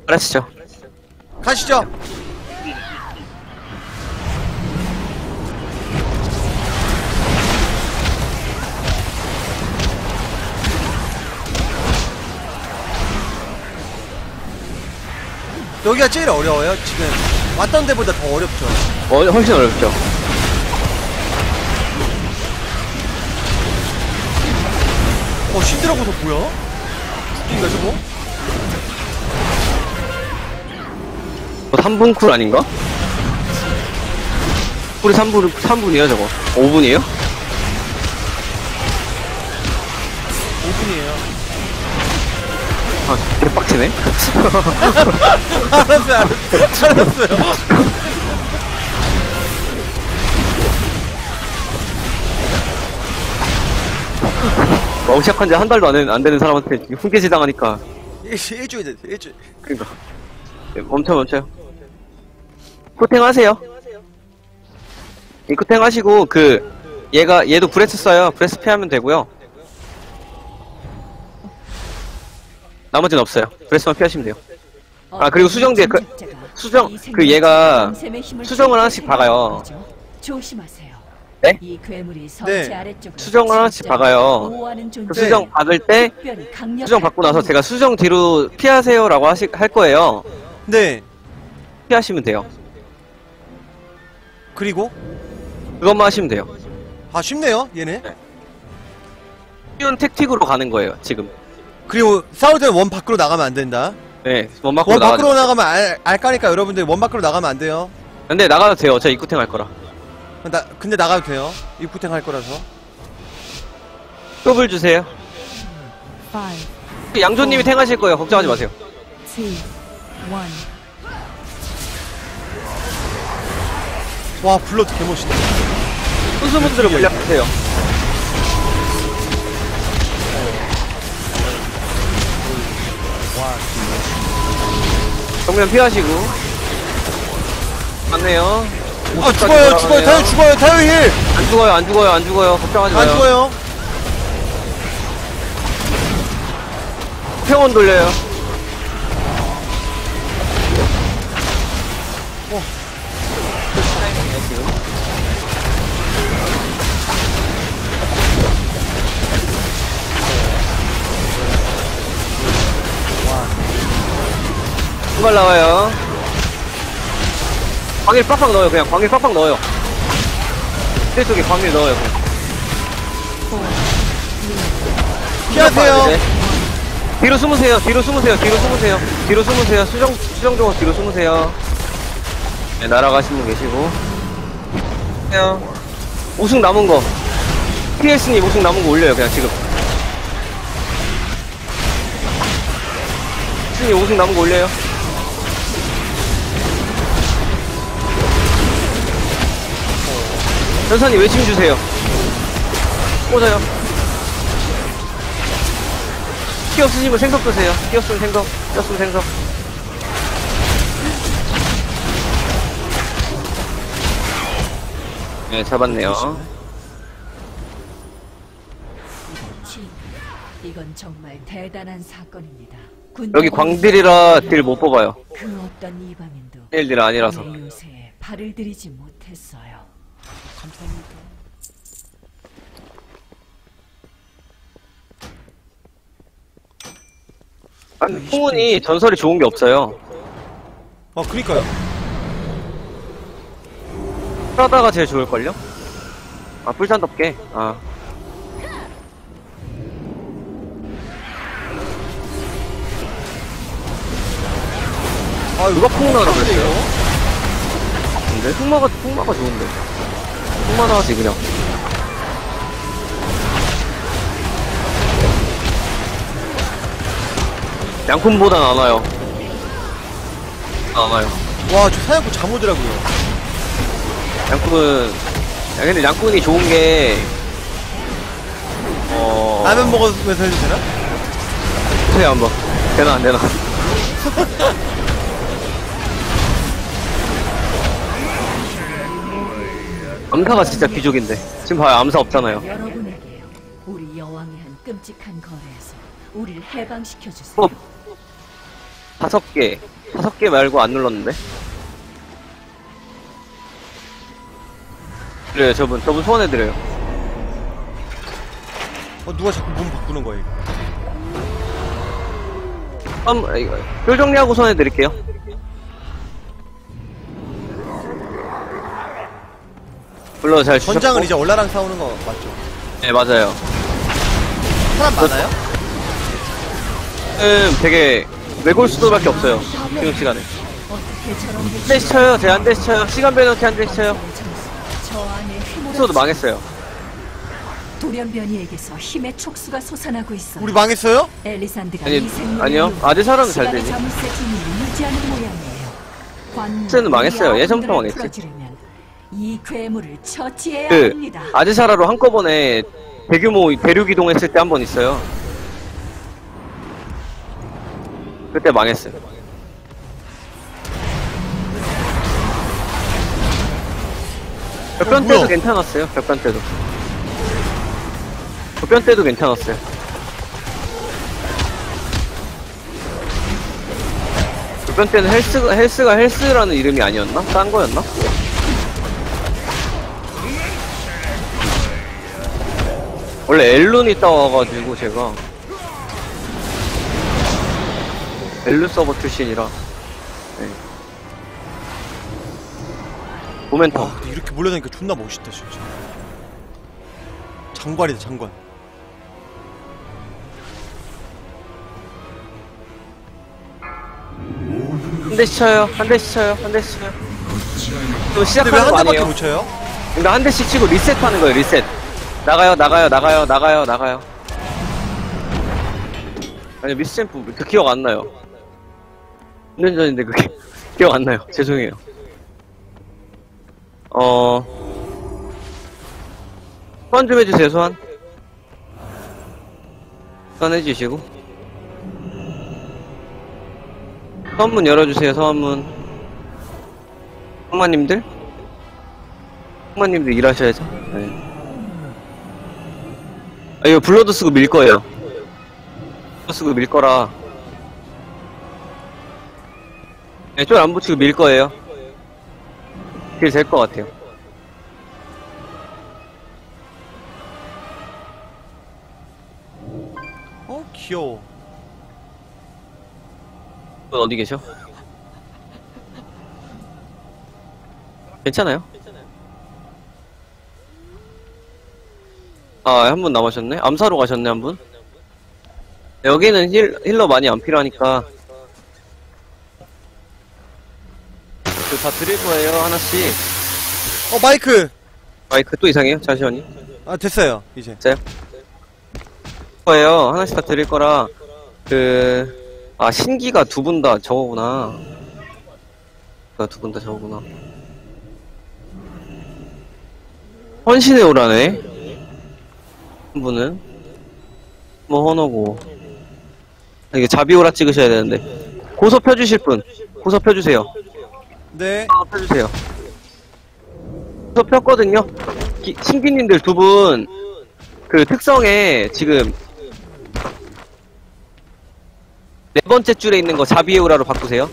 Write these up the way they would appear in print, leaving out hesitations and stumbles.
알았죠. 가시죠. 여기가 제일 어려워요. 지금 왔던 데보다 더 어렵죠. 훨씬 어렵죠. 신드라고서 뭐야? 죽긴가 저거? 3분 쿨 아닌가? 쿨이 3분이에요 저거. 5분이에요? 5분이에요. 아, 개빡치네? 알았어요. 시작한 지 한 달도 안 되는 사람한테 훈계질 당하니까. 일주일 됐어, 일주일. 그니까. 네, 멈춰요. 쿠탱 하세요. 이 쿠탱 하시고, 얘도 브레스 써요. 브레스 피하면 되고요. 나머지는 없어요. 브레스만 피하시면 돼요. 아, 그리고 수정 뒤에 얘가 수정을 하나씩 박아요. 조심하세요. 네? 이 괴물이 네. 아래쪽으로 수정을 하나씩 박아요. 그 수정 박을 때, 수정 받고 나서 제가 수정 뒤로 피하세요라고 할 거예요. 네. 피하시면 돼요. 그리고? 그것만 하시면 돼요. 아, 쉽네요, 얘네. 쉬운 택틱으로 가는 거예요, 지금. 그리고 싸울 때는 원 밖으로 나가면 안 된다. 네, 원 원 밖으로 나가면 알까니까 여러분들 원 밖으로 나가면 안 돼요. 근데 나가도 돼요. 저 입구탱 할 거라. 근데 나가도 돼요. 입구탱 할 거라서. 톱을 주세요. 양조님이 탱 하실 거예요. 걱정하지 마세요. 와, 블러드 개멋있다. 순수분들을 물약하세요. 정면 피하시고. 맞네요. 아, 죽어요. 타요 힐! 안 죽어요. 걱정하지 마요. 안 죽어요. 평원 돌려요. 두발 나와요. 광일 빡빡 넣어요. 그냥 광일 빡빡 넣어요. 대 쪽에 광일 넣어요. 피하세요. 뒤로 숨으세요. 수정 좀 뒤로 숨으세요. 네, 날아가신 분 계시고. 우승 남은 거. PS님 우승 남은 거 올려요. 그냥 지금. PS님 우승 남은 거 올려요. 전사님 외침 주세요. 꽂아요. 키 없으시면 생석 드세요. 키 없으면 생석. 네, 잡았네요. 이건 정말 대단한 사건입니다. 여기 광딜이라 딜 못 뽑아요. 그 어떤 이방인도 딜 아니라서. 내 요새에 발을 들이지 못했어요. 감사합니다. 아니, 풍운이 전설이 좋은 게 없어요. 그니까요. 프라다가 제일 좋을걸요? 아, 뿔산덥게. 아. 누가 풍마라 그랬어요? 근데 흑마가 좋은데. 흑마 나왔지 그냥. 양쿤보단 안 와요. 안 와요. 와, 저 사냥꾼 잠오더라고요. 근데 양꾼이 좋은 게, 라면 먹으면서 해도 되나? 보세요, 한번. 되나, 안 되나. 암사가 진짜 귀족인데. 지금 봐요, 암사 없잖아요. 여러분에게 우리 여왕이 한 끔찍한 거래에서 우리를 해방시켜주세요. 5개. 5개 말고 안 눌렀는데. 그래요, 저분 소원해드려요. 누가 자꾸 몸 바꾸는 거야, 이거. 이거, 표 정리하고 소원해드릴게요. 물론 잘 주셨고. 전장은 이제 얼라랑 싸우는 거 맞죠? 네, 맞아요. 사람 많아요? 되게 외골 수도밖에 없어요. 지금 시간에. 어떻게 저런 한 대씩 쳐요. 제 한 대씩 쳐요. 시간 배놓기 한 대씩 쳐요. 저 안에 수도도 망했어요. 돌연변이에게서 힘의 촉수가 솟아나고 있어. 우리 망했어요? 엘리산드가 아니, 이 생명을 아니요. 이용해 아드사람은 잘 시간의 되지. 자물쇠 주문을 유지하는 모양이에요. 쟤는 망했어요. 예전부터 아군들을 망했지. 풀어주려면 이 괴물을 처치해야 그 합니다. 아드사라로 한꺼번에 대규모 대륙 이동했을 때 한 번 있어요. 그때 망했어요. 벽변 때도 뭐야? 괜찮았어요. 벽변 때도. 벽변 때도 괜찮았어요. 벽변 때는 헬스가 헬스라는 이름이 아니었나? 딴 거였나? 원래 엘룬이 따와가지고 제가 엘룬 서버 출신이라. 네. 모멘텀. 와, 근데 이렇게 몰려다니까 존나 멋있다, 진짜. 장관이다, 장관. 한 대씩 쳐요. 한 대씩 쳐요. 한 대씩 쳐요. 또 근데 왜 시작하는 한 거 대밖에 아니에요? 못 쳐요? 그러니까 한 대씩 치고 리셋하는 거예요. 리셋. 나가요. 아니 미스챔프 그 기억 안 나요. 1년 전인데 그게 기억 안 나요. 죄송해요. 소환 좀 해주세요. 소환 해주시고 소환문 열어주세요. 소환문. 형마님들 일하셔야죠. 네. 이거 블러드 쓰고 밀 거예요. 블러드 쓰고 밀 거라. 네, 쫄 안 붙이고 밀 거예요. 그게 될 것 같아요. 귀여워. 분 어디 계셔? 괜찮아요? 아, 한 분 남으셨네? 암사로 가셨네, 한 분? 여기는 힐러 많이 안 필요하니까. 다 드릴 거예요, 하나씩. 마이크! 마이크 또 이상해요? 잠시만요. 아, 됐어요, 이제. 거예요. 하나씩 다 드릴 거라. 신기가 두 분 다 저거구나. 두 분 다 저거구나. 헌신의 오라네. 한 분은 뭐 헌어고. 이게 자비오라 찍으셔야 되는데. 고소 펴주실 분. 고소 펴주세요. 네. 펴주세요. 고소 폈거든요. 신기님들 두 분 그 특성에 지금 네 번째 줄에 있는 거 자비오라로 바꾸세요.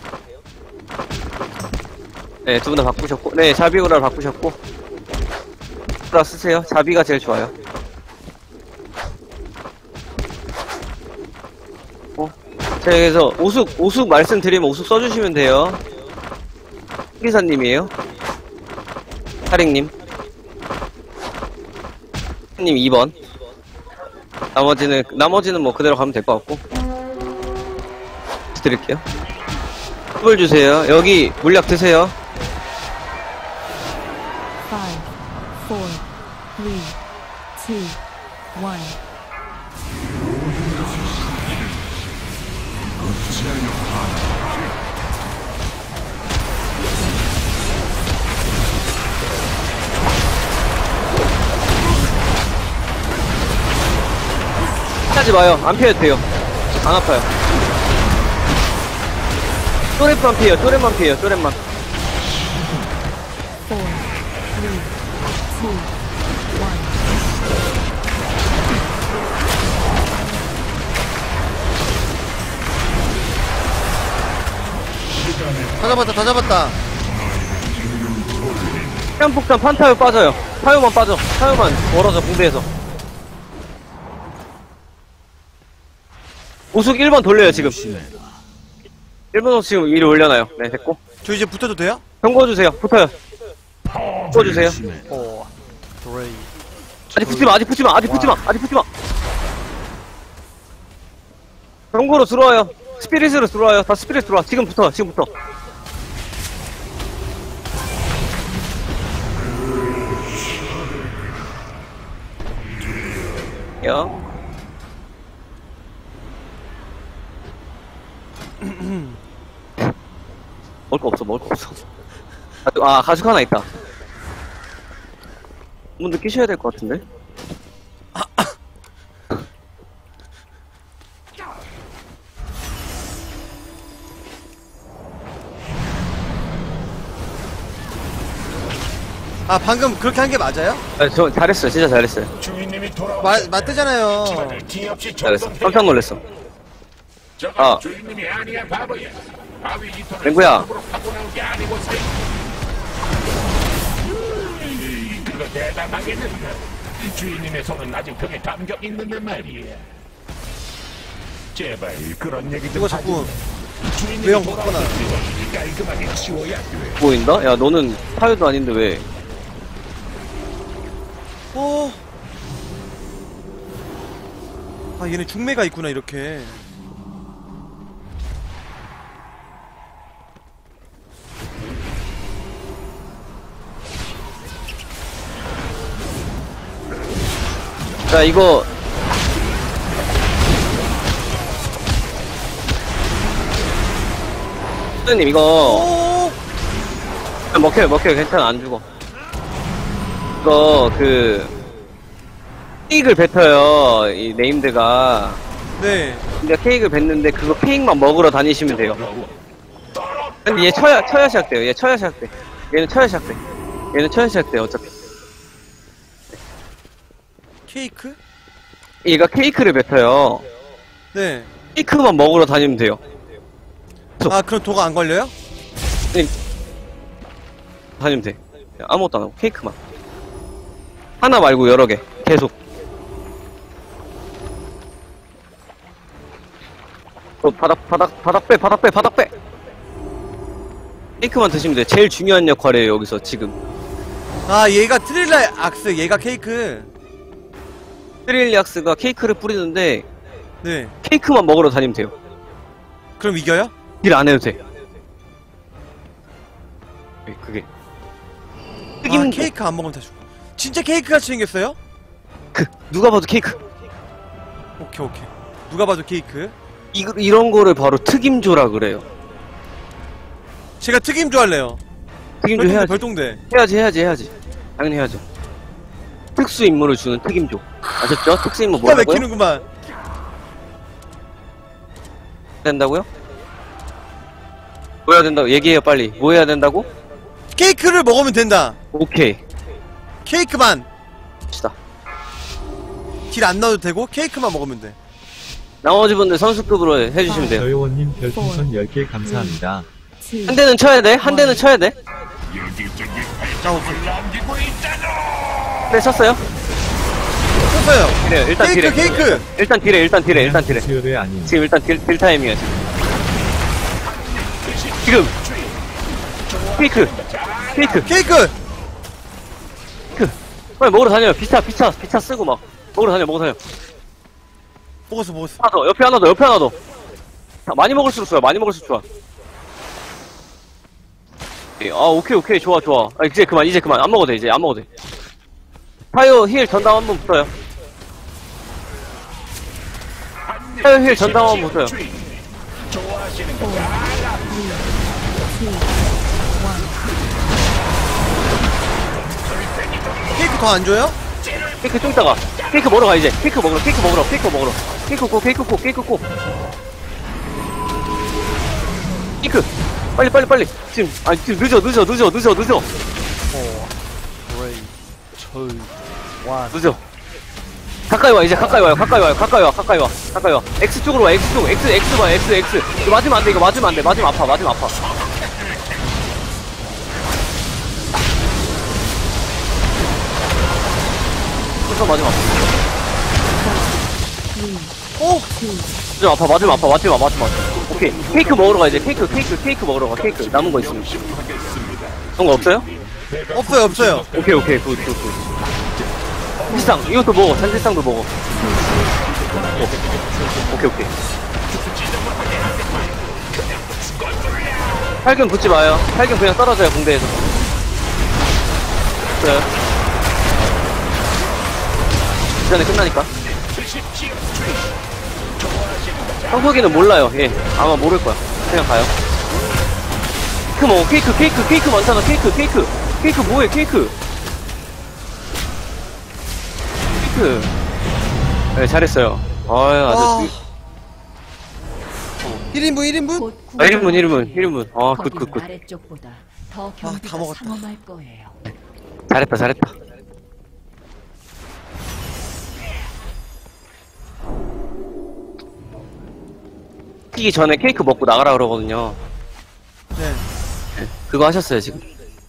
네, 두 분 다 바꾸셨고, 네, 자비오라로 바꾸셨고, 오라 쓰세요. 자비가 제일 좋아요. 자, 그래서 오숙 말씀드리면 오숙 써주시면 돼요. 기사님이에요. 사링님. 님 2번. 나머지는 뭐 그대로 가면 될 것 같고. 드릴게요. 팁을 주세요. 여기 물약 드세요. 5, 4, 3, 2, 1. 하지 마요. 안 피해도 돼요. 안 아파요. 쪼렛만 피해요. 쪼렛만 피해요. 쪼렛만. 4, 3, 2, 1. 다 잡았다, 다 잡았다. 시간폭탄 판타요 빠져요. 타요만 빠져. 타요만 멀어져 공대에서. 우숙 1번 돌려요 지금. 1번 우숙 지금 위로 올려놔요. 네 됐고. 저 이제 붙어도 돼요? 경고 주세요. 붙어요. 경고 주세요. 4, 3, 아직 붙지마, 아직 붙지마, 아직 붙지마, 아직 붙지마. 경고로 들어와요. 스피릿으로 들어와요. 다 스피릿 들어와. 지금부터, 지금부터. 야. 먹을 거 없어, 먹을 거 없어. 가죽 하나 있다. 문 느끼셔야 될 것 같은데? 아, 방금 그렇게 한 게 맞아요? 저 잘했어요. 진짜 잘했어요. 주인님이 돌아오. 맞대잖아요. 기없이 잘했어. 깜짝 놀랐어. 아. 주인님이 아니야 바보야. 바위 깃털을 맹구야. 손으로 갖고 나온 게 아니고 세. 그거 대단하겠는데. 주인님의 손은 아직 벽에 담겨 있는데 말이야. 제발 그런 얘기 좀 이거 자꾸 주인님이 외형 돌아오는 바꿔놔. 걸 깔끔하게 치워야 돼. 보인다? 야, 너는 타요도 아닌데 왜? 아, 얘네 중매가 있구나, 이렇게. 자, 이거. 선생님, 이거. 먹혀요, 괜찮아, 안 죽어. 이거, 케이크를 뱉어요, 이 네임드가. 네. 근데 케이크를 뱉는데, 그거 케이크만 먹으러 다니시면 돼요. 근데 얘 쳐야 시작돼요, 얘 쳐야 시작돼. 얘는 쳐야 시작돼. 얘는 쳐야 시작돼, 어차피. 케이크? 얘가 케이크를 뱉어요. 네. 케이크만 먹으러 다니면 돼요. 아, 그럼 도가 안 걸려요? 다니면 돼. 아무것도 안 하고, 케이크만. 하나 말고 여러 개. 계속. 바닥 빼. 케이크만 드시면 돼. 제일 중요한 역할이에요, 여기서, 지금. 아, 얘가 트릴라 악스, 얘가 케이크. 트릴리악스가 케이크를 뿌리는데, 네. 케이크만 먹으러 다니면 돼요. 그럼 이겨요? 일 안 해도 돼. 그게. 아, 케이크 안 먹으면 다 죽어. 진짜 케이크같이 생겼어요? 누가 봐도 케이크. 오케이. 누가 봐도 케이크. 이런 거를 바로 특임조라 그래요. 제가 특임조 할래요. 특임조 해야지. 별동대. 해야지. 당연히 해야죠. 특수 임무를 주는 특임조. 아셨죠? 특수 임무 기가 뭐라고요? 막히는구만. 된다고요? 뭐 해야 된다고? 얘기해요, 빨리. 뭐 해야 된다고? 케이크를 먹으면 된다. 오케이. 케이크만. 합시다. 딜 안 넣어도 되고 케이크만 먹으면 돼. 나머지 분들 선수급으로 해주시면 돼요. 저요원님 별풍선 10개 감사합니다. 한 대는 쳐야 돼. 여기저기 발자국을 남기고 있잖아. 네, 쳤어요. 썼어요. 딜해요. 일단 케이크, 딜해. 케이크. 일단 딜해. 수요일 아님. 지금 일단 딜 타임이야, 지금. 케이크. 케이크. 빨리 먹으러 다녀요. 피차 쓰고 막. 먹으러 다녀. 먹었어. 하나 더. 옆에 하나 더. 자, 많이 먹을수록 좋아. 오케이. 좋아. 이제 그만. 안 먹어도 돼. 타요 힐 전담 한번 붙어요. 좋아하시는 거. 케이크 더 안 줘요? 케이크 좀 이따가. 케이크 먹으러 가, 이제. 케이크 먹으러. 케이크 고. 케이크. 빨리. 지금 늦어. 늦어. 가까이 와, 이제 가까이 와요. 가까이 와요. 가까이 와. 가까이 와. 가까이 와. X 쪽으로 와. X 쪽. X 봐. X. 이거 맞으면 안 돼. 이거 맞으면 안 돼. 맞으면 아파. 맞으면 아파. 그래서 맞으면 아파. 오! 맞으면 아파. 맞으면 아파. 맞으면 아파. 맞으면 아파. 오케이. 케이크 먹으러 가, 이제. 케이크 먹으러 가. 케이크. 남은 거 있으면. 그런 거 없어요? 없어요. 오케이. 굿. 산지상. 이것도 먹어. 산지상도 먹어. 오케이. 팔경 붙지 마요. 팔경 그냥 떨어져요, 공대에서. 그래요. 그 전에 끝나니까. 성석이는 몰라요. 예. 아마 모를 거야. 그냥 가요. 케이크 먹어. 케이크 많잖아. 케이크 뭐해, 케이크. 네, 잘했어요. 아유, 아주. 1인분? 곧 1인분. 아, 거기는 굿. 아래쪽보다 더 다 경비가 먹었다. 상엄할 거예요. 잘했다. 뛰기 전에 케이크 먹고 나가라 그러거든요. 네. 그거 하셨어요, 지금.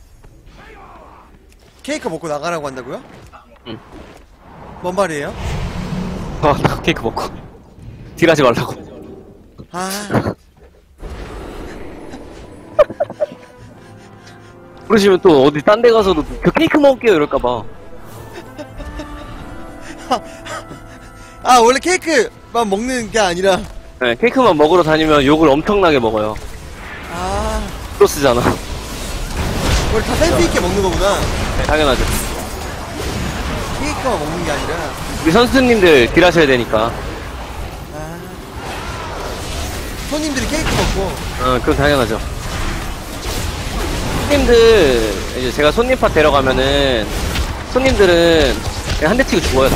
케이크 먹고 나가라고 한다고요? 응. 뭔 말이에요? 케이크 먹고. 딜하지 말라고. 아, 그러시면 또 어디 딴 데 가서도 그 케이크 먹을게요, 이럴까봐. 원래 케이크만 먹는 게 아니라, 네, 케이크만 먹으러 다니면 욕을 엄청나게 먹어요. 크로스잖아. 원래 다 센스있게 먹는 거구나. 네, 당연하죠. 케이크만 먹는 게 아니라. 우리 선수님들 딜하셔야 되니까. 손님들이 케이크 먹고. 그건 당연하죠. 손님들, 이제 제가 손님 팟 데려가면은, 손님들은 그냥 한 대 치고 죽어요, 다.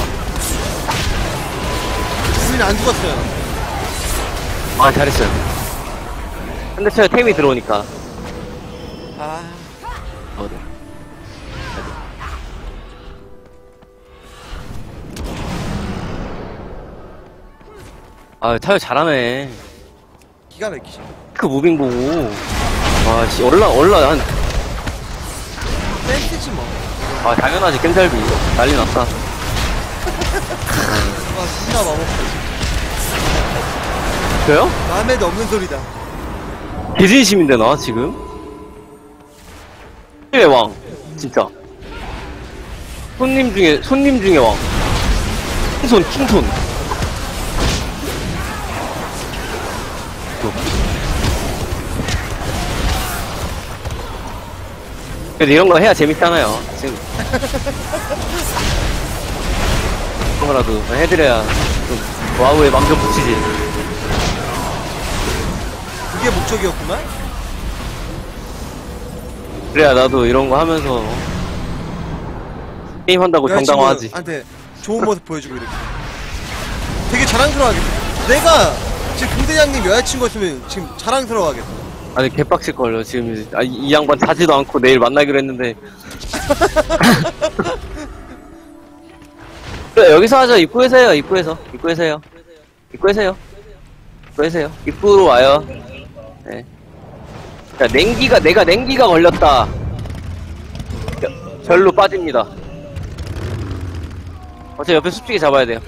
우리는 안 죽었어요. 아, 잘했어요. 한 대 쳐야 템이 들어오니까. 어디? 타요 잘하네. 기가 막히죠. 그 무빙 보고. 올라, 센스지 뭐. 당연하지, 겜살비. 난리 났다. 진짜 마법. 저요? 마음에도 없는 소리다. 개진심인데, 나, 지금? 손님의 왕. 진짜. 손님 중에 왕. 킹손. 그래도 이런 거 해야 재밌잖아요, 지금. 그런 거라도 해드려야 좀 와우에 망정 붙이지. 그게 목적이었구만? 그래야 나도 이런 거 하면서 게임 한다고 정당화하지. 한테 좋은 모습 보여주고 이렇게. 되게 자랑스러워하겠다. 내가 지금 공대장님 여자친구였으면 지금 자랑스러워하겠다. 아니 개빡칠걸요 지금. 이 양반 자지도 않고 내일 만나기로 했는데. 그래, 여기서 하자. 입구에서 해요. 입구로 와요. 네. 자, 내가 냉기가 걸렸다. 별로 빠집니다. 어차피 옆에 숲지기 잡아야 돼요.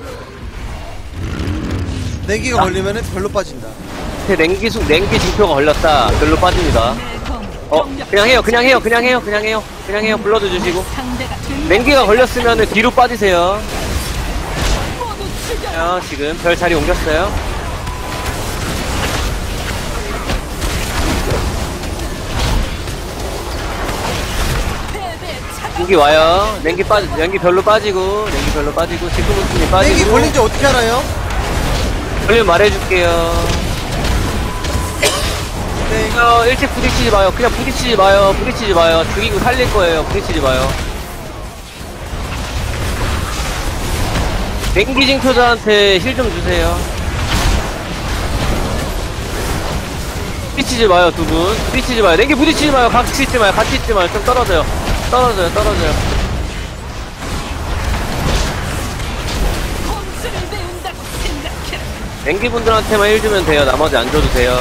냉기가 걸리면은 별로 빠진다. 냉기 징표가 걸렸다. 별로 빠집니다. 그냥 해요. 불러도 주시고. 냉기가 걸렸으면은 뒤로 빠지세요. 지금 별 자리 옮겼어요. 냉기 와요. 냉기 별로 빠지고, 지금은 빠지고. 냉기 걸린지 어떻게 알아요? 걸리면 말해줄게요. 일찍 부딪히지 마요. 그냥 부딪히지 마요. 죽이고 살릴 거예요. 부딪히지 마요. 냉기징표자한테 힐 좀 주세요. 부딪히지 마요, 두 분. 부딪히지 마요. 냉기 부딪히지 마요. 같이 있지 마요. 좀 떨어져요. 냉기분들한테만 힐 주면 돼요. 나머지 안 줘도 돼요.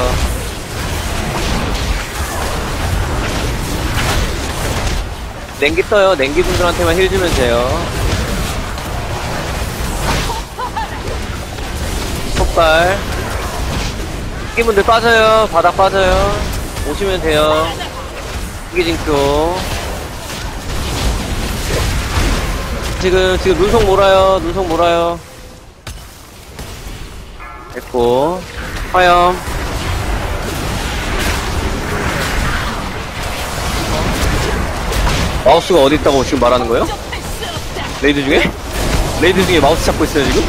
냉기 떠요. 냉기분들한테만 힐 주면 돼요. 폭발. 냉기분들 빠져요. 바닥 빠져요. 오시면 돼요. 이기징표. 지금 눈속 몰아요. 눈속 몰아요. 됐고. 화염. 마우스가 어디 있다고 지금 말하는 거예요? 레이드 중에? 레이드 중에 마우스 잡고 있어요 지금?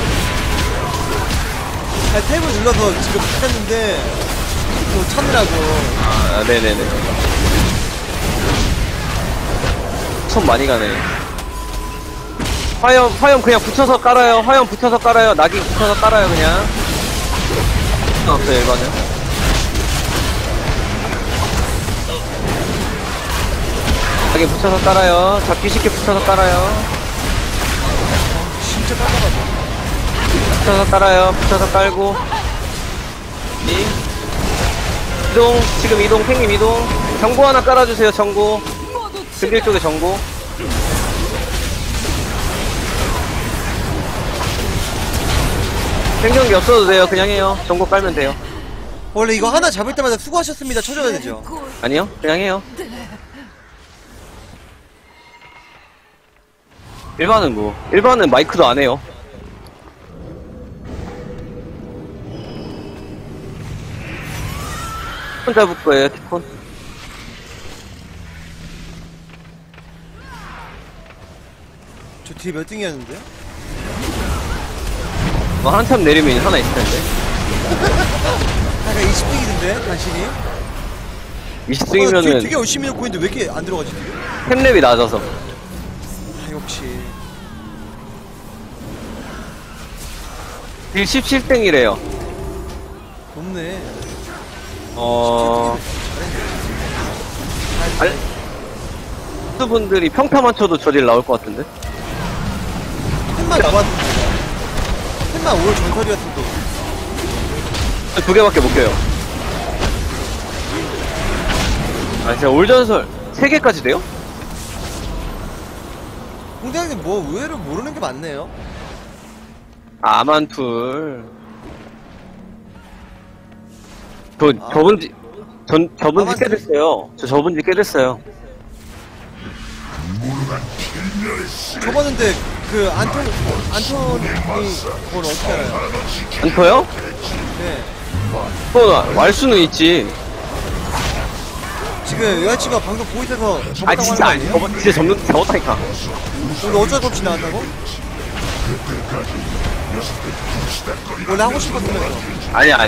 아니, 탭을 눌러서 지금 찾았는데 또 찾느라고. 아 네네네. 손 많이 가네. 화염 그냥 붙여서 깔아요. 화염 붙여서 깔아요. 낙이 붙여서 깔아요 그냥. 없어요 이거는. 낙이 붙여서 깔아요. 잡기 쉽게 붙여서 깔아요. 진짜 깜깜하다. 붙여서 깔아요. 붙여서 깔고. 이동. 지금 이동. 팽님 이동. 정보 하나 깔아주세요. 정보. 근딜 쪽에 정보. 생존기 없어도 돼요. 그냥 해요. 정보 깔면 돼요. 원래 이거 하나 잡을 때마다 수고하셨습니다 쳐줘야 되죠. 아니요. 그냥 해요. 일반은 뭐. 일반은 마이크도 안 해요. 티콘 잡을 거예요. 티콘. 저 뒤에 몇 등이었는데요? 뭐 한참 내리면 하나 있을 텐데. 아까 20등이던데 간신히. 20승이면은 되게 열심히 넣고 있는데 왜 이렇게 안 들어가지? 템랩이 낮아서. 아, 역시. 딜 17등이래요. 높네. 분들이 평타만 쳐도 저딜 나올 것 같은데? 팬만 나왔는데. 팬만 올 전설이었으면 또. 두 개밖에 못 껴요. 아, 진짜 올전설 3개까지 돼요? 공장님 뭐 의외로 모르는 게 많네요. 아, 아만툴. 저번 지 꽤 됐어요. 저번 지 꽤 됐어요. 저번인데 그 안톤이 그걸 어떻게 알아요? 안터요? 네. 알 수는 있지. 지금 여자친구가 방금 보이셔서 아, 접었다고 진짜 하는 아니. 거 아니에요? 진짜 접었다니까. 오늘 어쩔 수 없이 나왔다고? 원래 하고 싶었으면서. 아니야.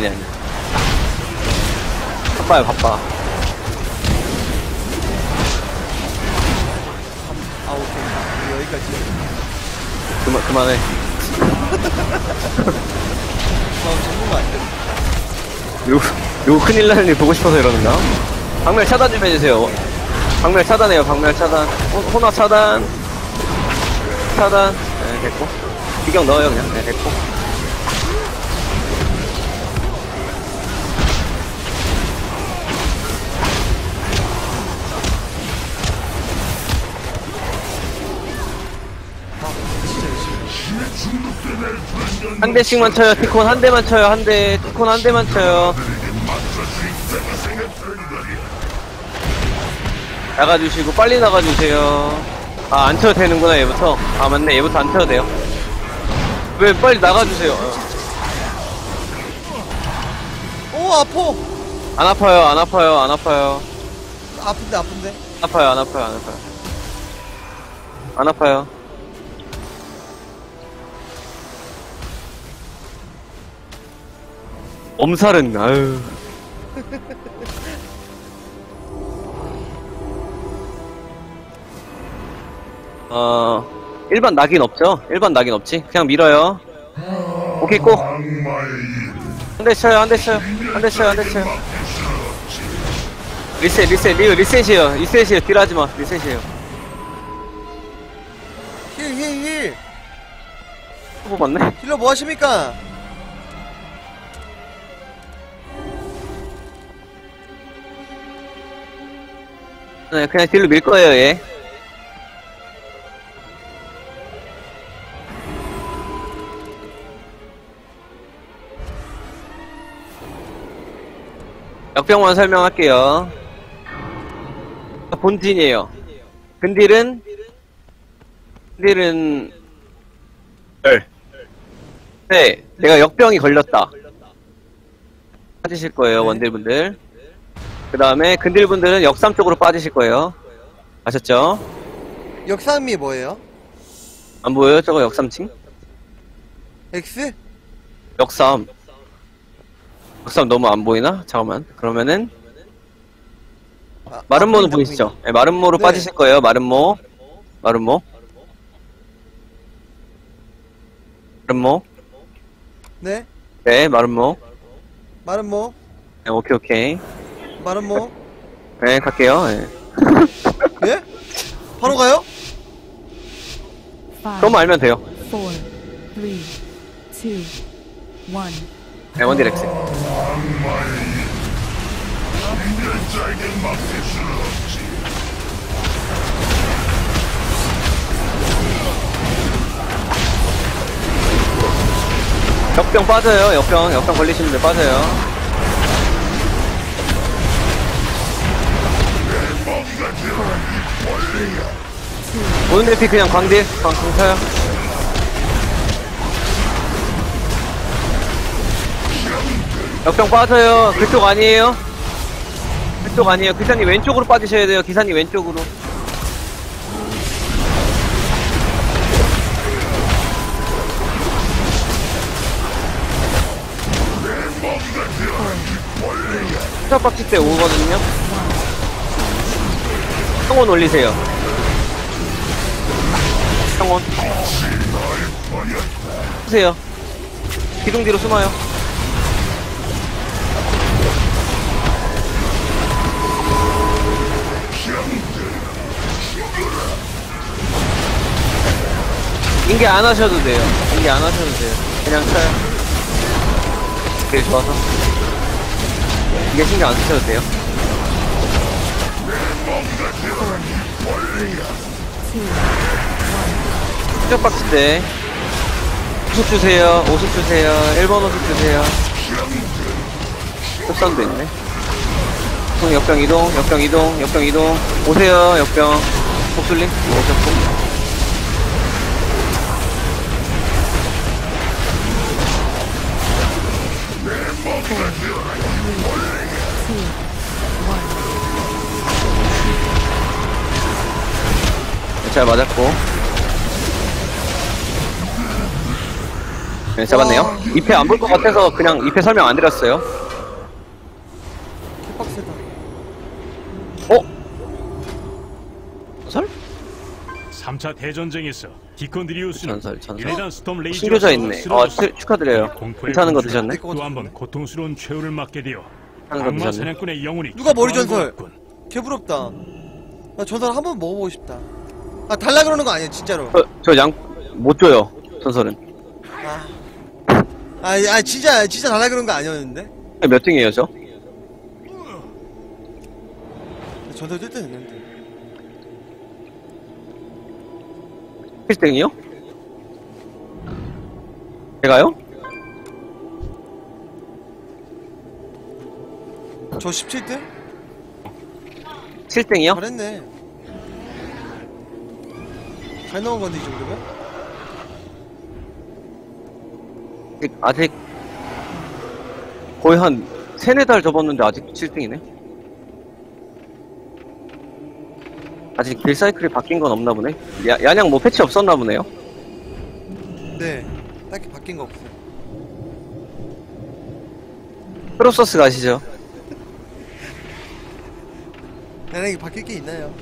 바빠요, 바빠. 아, 오케이. 여기까지. 그만해. 전문가 아니야? 요거 큰일 나는 일 보고 싶어서 이러는가? 박멸 차단 좀 해주세요. 박멸 차단해요, 박멸 차단. 호나 차단. 네, 됐고. 비경 넣어요, 그냥. 네, 됐고. 한 대씩만 쳐요. 티콘 한 대만 쳐요. 한 대. 티콘 한 대만 쳐요. 나가주시고 빨리 나가주세요. 아, 안 쳐도 되는구나 얘부터. 아, 맞네. 얘부터 안 쳐도 돼요. 왜 빨리 나가주세요. 오, 아파! 안 아파요. 아픈데. 안 아파요. 엄살은, 아유. 일반 낙인 없죠? 일반 낙인 없지? 그냥 밀어요. 오케이, 고! 한 대 쳐요. 리셋이에요. 딜하지 마. 리셋이에요. 힐. 후보 맞네? 힐러 뭐 하십니까? 네, 그냥 딜로 밀 거예요, 얘. 역병만 설명할게요. 본진이에요. 근딜은 네, 내가 역병이 걸렸다. 빠지실 거예요, 네. 원딜분들. 그 다음에 근딜분들은 역삼 쪽으로 빠지실 거예요. 아셨죠? 역삼이 뭐예요? 안 보여요? 저거 역삼층? X? 역삼 너무 안 보이나? 잠깐만. 그러면은 마름모는 보이시죠? 네, 마름모로 네. 빠지실 거예요. 마름모. 네. 네, 마름모. 말은 뭐? 네, 오케이. 말은 뭐? 네, 갈게요. 네. 예? 바로 가요? 5, 그것만 알면 돼요. 4, 3, 2, 1. 네, 원디렉스. 역병 빠져요. 역병 걸리시는 분 빠져요. 오늘 대피 그냥 광딜 쳐요. 역병 빠져요. 그쪽 아니에요. 기사님 왼쪽으로 빠지셔야 돼요. 기사님 왼쪽으로. 수사박치 때 오거든요. 성원 올리세요. 성원. 쓰세요. 기둥 뒤로 숨어요. 인계 안 하셔도 돼요. 그냥 쳐요. 되게 좋아서. 이게 신경 안 쓰셔도 돼요. 수적박스 때 오숙 주세요. 1번 오숙 주세요. 흡선도 있네. 역병 이동. 오세요, 역병. 복술림 오셨고. 잘 맞았고. 네, 잡았네요. 2패 안 볼 것 같아서 그냥 2패 설명 안 드렸어요. 개빡세다. 설? 3차 대전쟁에서 디콘드리우스는 전설. 일리단 스톰 레이저 숨겨져 있네. 축하드려요. 괜찮은 거 드셨네. 또 한 번 고통스러운 최후를 맞게 되어 하는 거 악마 드셨네. 사냥꾼의 영혼이 누가 머리 기뻐하는 전설? 것 같군. 개부럽다. 나 전설 한번 먹어보고 싶다. 아, 달라 그러는 거 아니야, 진짜로. 저 못 줘요. 전설은. 진짜 달라 그런 거 아니었는데? 몇 등이에요, 저? 전설 뜰 때 됐는데. 1등이요? 제가요? 저 17등? 7등이요? 잘했네. 잘 나온 건데, 이 정도면? 아직 거의 한 3-4달 접었는데 아직 7등이네. 아직 길 사이클이 바뀐 건 없나 보네. 야냥 뭐 패치 없었나 보네요. 네. 딱히 바뀐 거 없어요. 프로서스 가시죠. 나랑이 바뀔 게 있나요?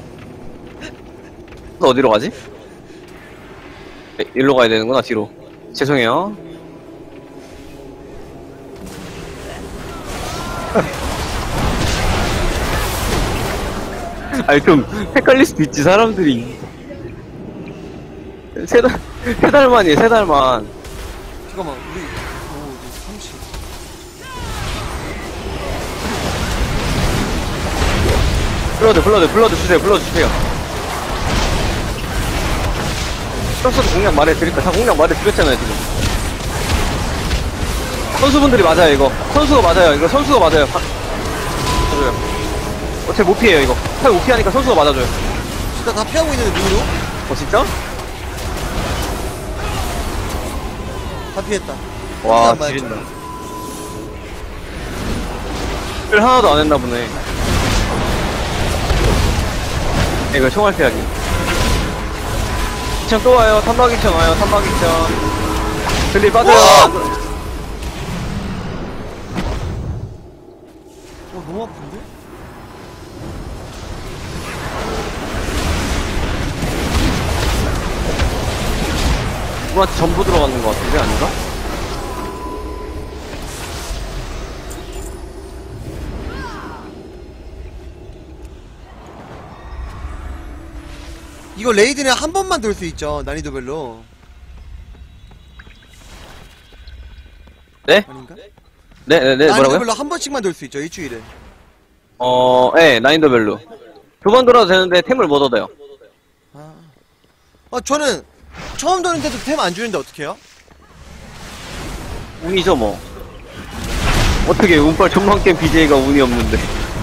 어디로 가지? 네, 일로 가야 되는구나. 뒤로. 죄송해요. 아니 좀 헷갈릴 수도 있지. 사람들이 3달 만이에요. 3달만. 잠깐만, 우리 30. 블러드 주세요. 프로스도 공략 말해드릴까? 다 공략 말해드렸잖아요, 지금. 선수분들이 맞아요, 이거. 선수가 맞아요. 맞아요. 맞아요. 어차피 못 피해요, 이거. 차라리 못 피하니까 선수가 맞아줘요. 진짜 다 피하고 있는데 누구로? 진짜? 다 피했다. 와, 안 맞았죠. 지린다. 일 하나도 안 했나 보네. 이거 총알 피하기. 2천 또 와요. 탄막 2천 와요. 탄막 2천. 글리 빠져요. 너무 아픈데? 누구한테 전부 들어가는 것 같은데, 아닌가? 이거 레이드는 한 번만 돌 수 있죠, 난이도별로. 네? 아닌가? 네네네, 뭐라고요? 난이도별로 한 번씩만 돌 수 있죠, 일주일에. 네, 난이도별로. 두 번 돌아도 되는데 템을 못 얻어요. 저는 처음 도는데도 템 안 주는데 어떡해요? 운이죠, 뭐. 어떻게, 운빨 전망 게임 BJ가 운이 없는데.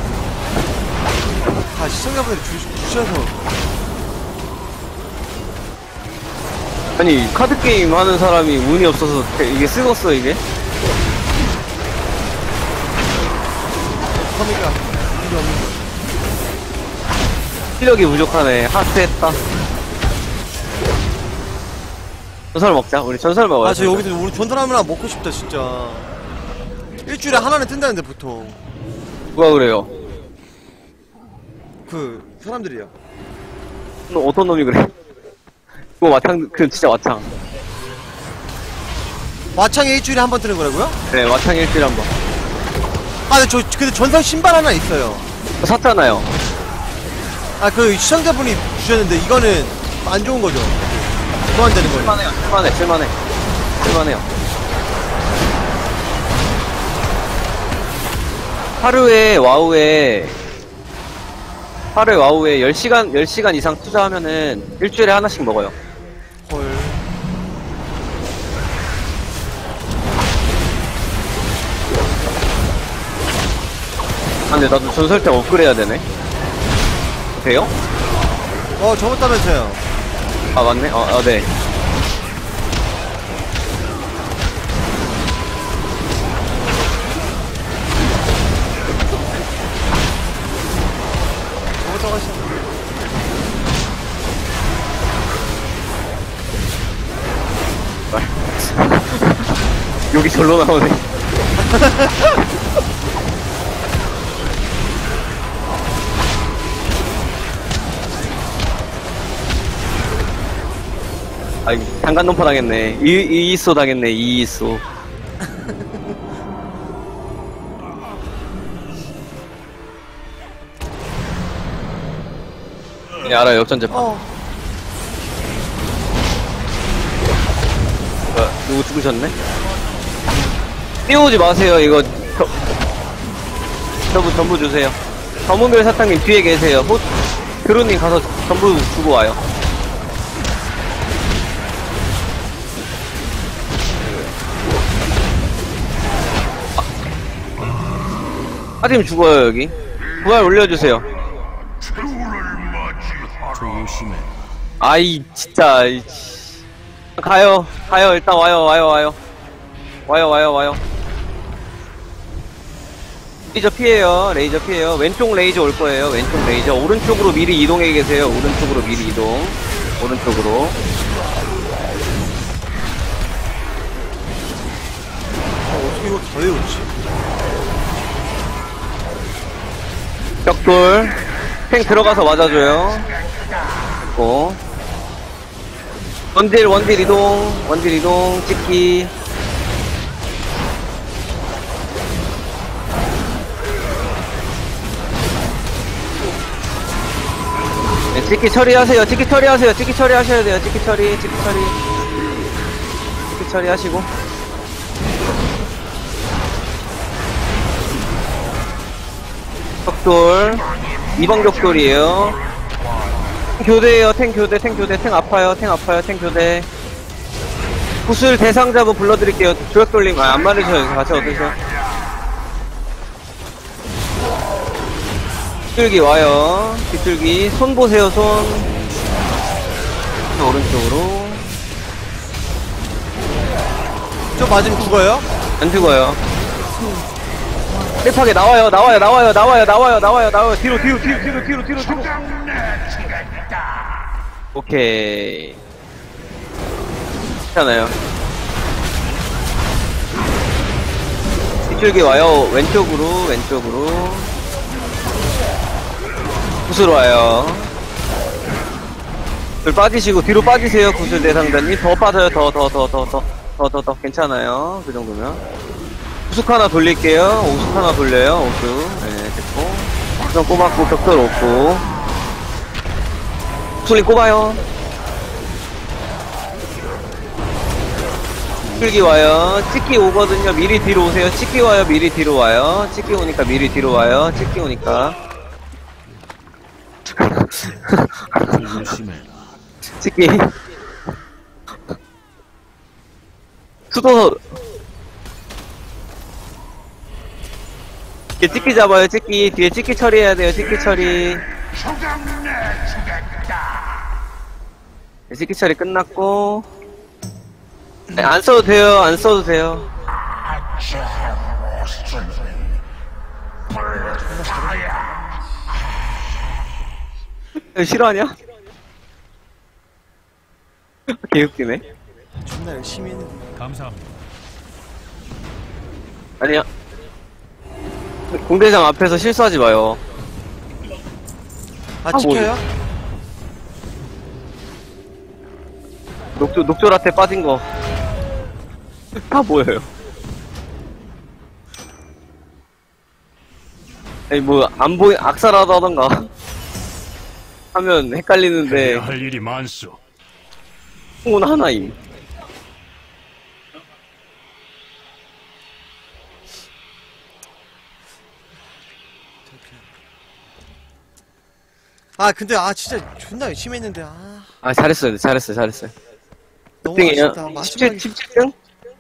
다 시청자분들이 주셔서. 아니, 카드게임 하는 사람이 운이 없어서 이게 쓰겄어, 이게? 그러니까 일이 없는 거. 시력이 부족하네. 하스했다. 전설 먹자. 우리 전설 먹어요. 저 여기서 우리 전설하면 하나 먹고 싶다 진짜. 일주일에 하나는 뜬다는데 보통 누가 그래요? 그 사람들이요. 너 어떤 놈이 그래? 그거 마창, 그 진짜 마창. 마창에 일주일에 한 번 뜨는 거라고요? 네, 마창 일주일에 한 번. 근데 전설 신발 하나 있어요. 샀잖아요. 그 시청자분이 주셨는데 이거는 안 좋은 거죠. 소환되는 거예요. 쓸만해요. 하루에 와우에 10시간 이상 투자하면은 일주일에 하나씩 먹어요. 헐. 근데 나도 전설템 업그레이드 해야 되네. 돼요? 접었다면서요. 아, 맞네. 네. 접었다고 하시죠. 여기 절로 나오네. 아이, 잠깐 넘파 당했네. 이이소 당했네, 이이소. 네, 알아요, 역전재판. 누구 죽으셨네? 띄우지 마세요, 이거. 전부 주세요. 전문별 사탕님 뒤에 계세요. 드루님 가서 전부 주고 와요. 하지면 죽어요, 여기. 부활 올려주세요. 아이, 진짜. 가요. 일단 와요. 레이저 피해요. 왼쪽 레이저 올 거예요. 왼쪽 레이저. 오른쪽으로 미리 이동해 계세요. 오른쪽으로 미리 이동. 오른쪽으로. 어떻게 이거 다 외웠지? 벽돌. 탱 들어가서 맞아줘요. 고. 원딜 이동. 찍기. 네, 찍기 처리하세요. 찍기 처리하셔야 돼요. 찍기 처리하시고. 벽돌. 2번 격돌이에요. 교대에요. 탱 교대, 탱 교대, 탱 아파요, 탱 아파요, 탱 교대. 구슬 대상자분 불러드릴게요. 조약 돌림, 안 말해줘요. 같이 얻으셔. 빗줄기 와요. 빗줄기. 손 보세요, 손. 오른쪽으로. 저 맞으면 죽어요? 안 죽어요. 랩하게 나와요, 나와요, 나와요, 나와요, 나와요, 나와요, 나와요. 뒤로, 뒤로, 뒤로, 뒤로, 뒤로, 뒤로, 뒤로. 오케이. 괜찮아요. 빗줄기 와요. 왼쪽으로, 왼쪽으로. 구슬 와요. 구슬 빠지시고, 뒤로 빠지세요. 구슬 대상자님. 더 빠져요. 더. 괜찮아요. 그 정도면. 우숙 하나 돌릴게요. 우숙 하나 돌려요. 우숙. 네, 됐고. 우선 꼽았고, 벽돌 없고. 우슬님 꼽아요. 빗줄기 와요. 찍기 오거든요. 미리 뒤로 오세요. 찍기 와요. 미리 뒤로 와요. 찍기 오니까 미리 뒤로 와요. 찍기 오니까. 찍기. 수도. 이게 찍기 잡아요. 찍기. 뒤에 찍기 처리해야 돼요. 찍기 처리. 네, 찍기 처리 끝났고. 네, 안 써도 돼요. 안 써도 돼요. 싫어하냐? 개웃기네. 존나 열심히 했는데. 감사합니다. 아니야. 공대장 앞에서 실수하지 마요. 아, 찍혀요? 녹조라테 빠진 거. 다 보여요. 아니, 뭐, 안 보이, 악사라도 하던가. 하면 헷갈리는데, 해야 할 일이 많소. 충분 하나임. 아, 근데, 진짜 존나 열심히 했는데, 아, 잘했어요. 잘했어요. 너무 등이에요. 아쉽다. 마지막에. 17등?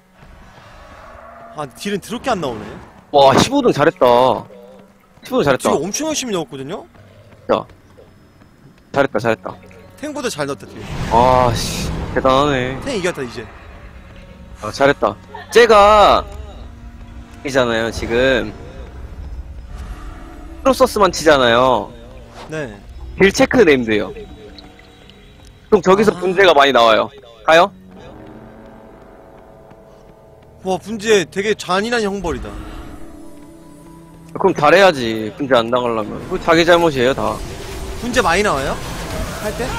딜은 더럽게 안 나오네. 와, 15등 잘했다. 15등 잘했다. 지금 엄청 열심히 넣었거든요? 잘했다. 탱보다 잘 넣었다, 딜. 아, 씨. 대단하네. 탱 이겼다, 이제. 아, 잘했다. 쟤가, 이잖아요, 지금. 프로서스만 치잖아요. 네. 딜 체크 네임드예요. 그럼 저기서 분재가 많이 나와요. 가요? 와, 분재 되게 잔인한 형벌이다. 그럼 잘해야지. 분재 안 당하려면. 그거 자기 잘못이에요, 다. 분재 많이 나와요? 할 때?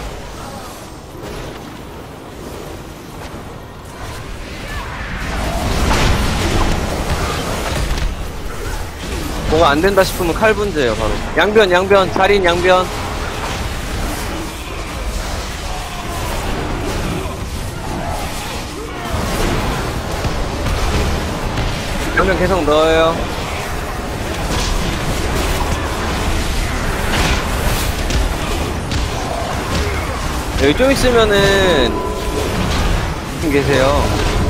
뭐가 안 된다 싶으면 칼 분재예요, 바로. 양변. 자린 양변. 양변 계속 넣어요. 여기 좀 있으면은 좀 계세요.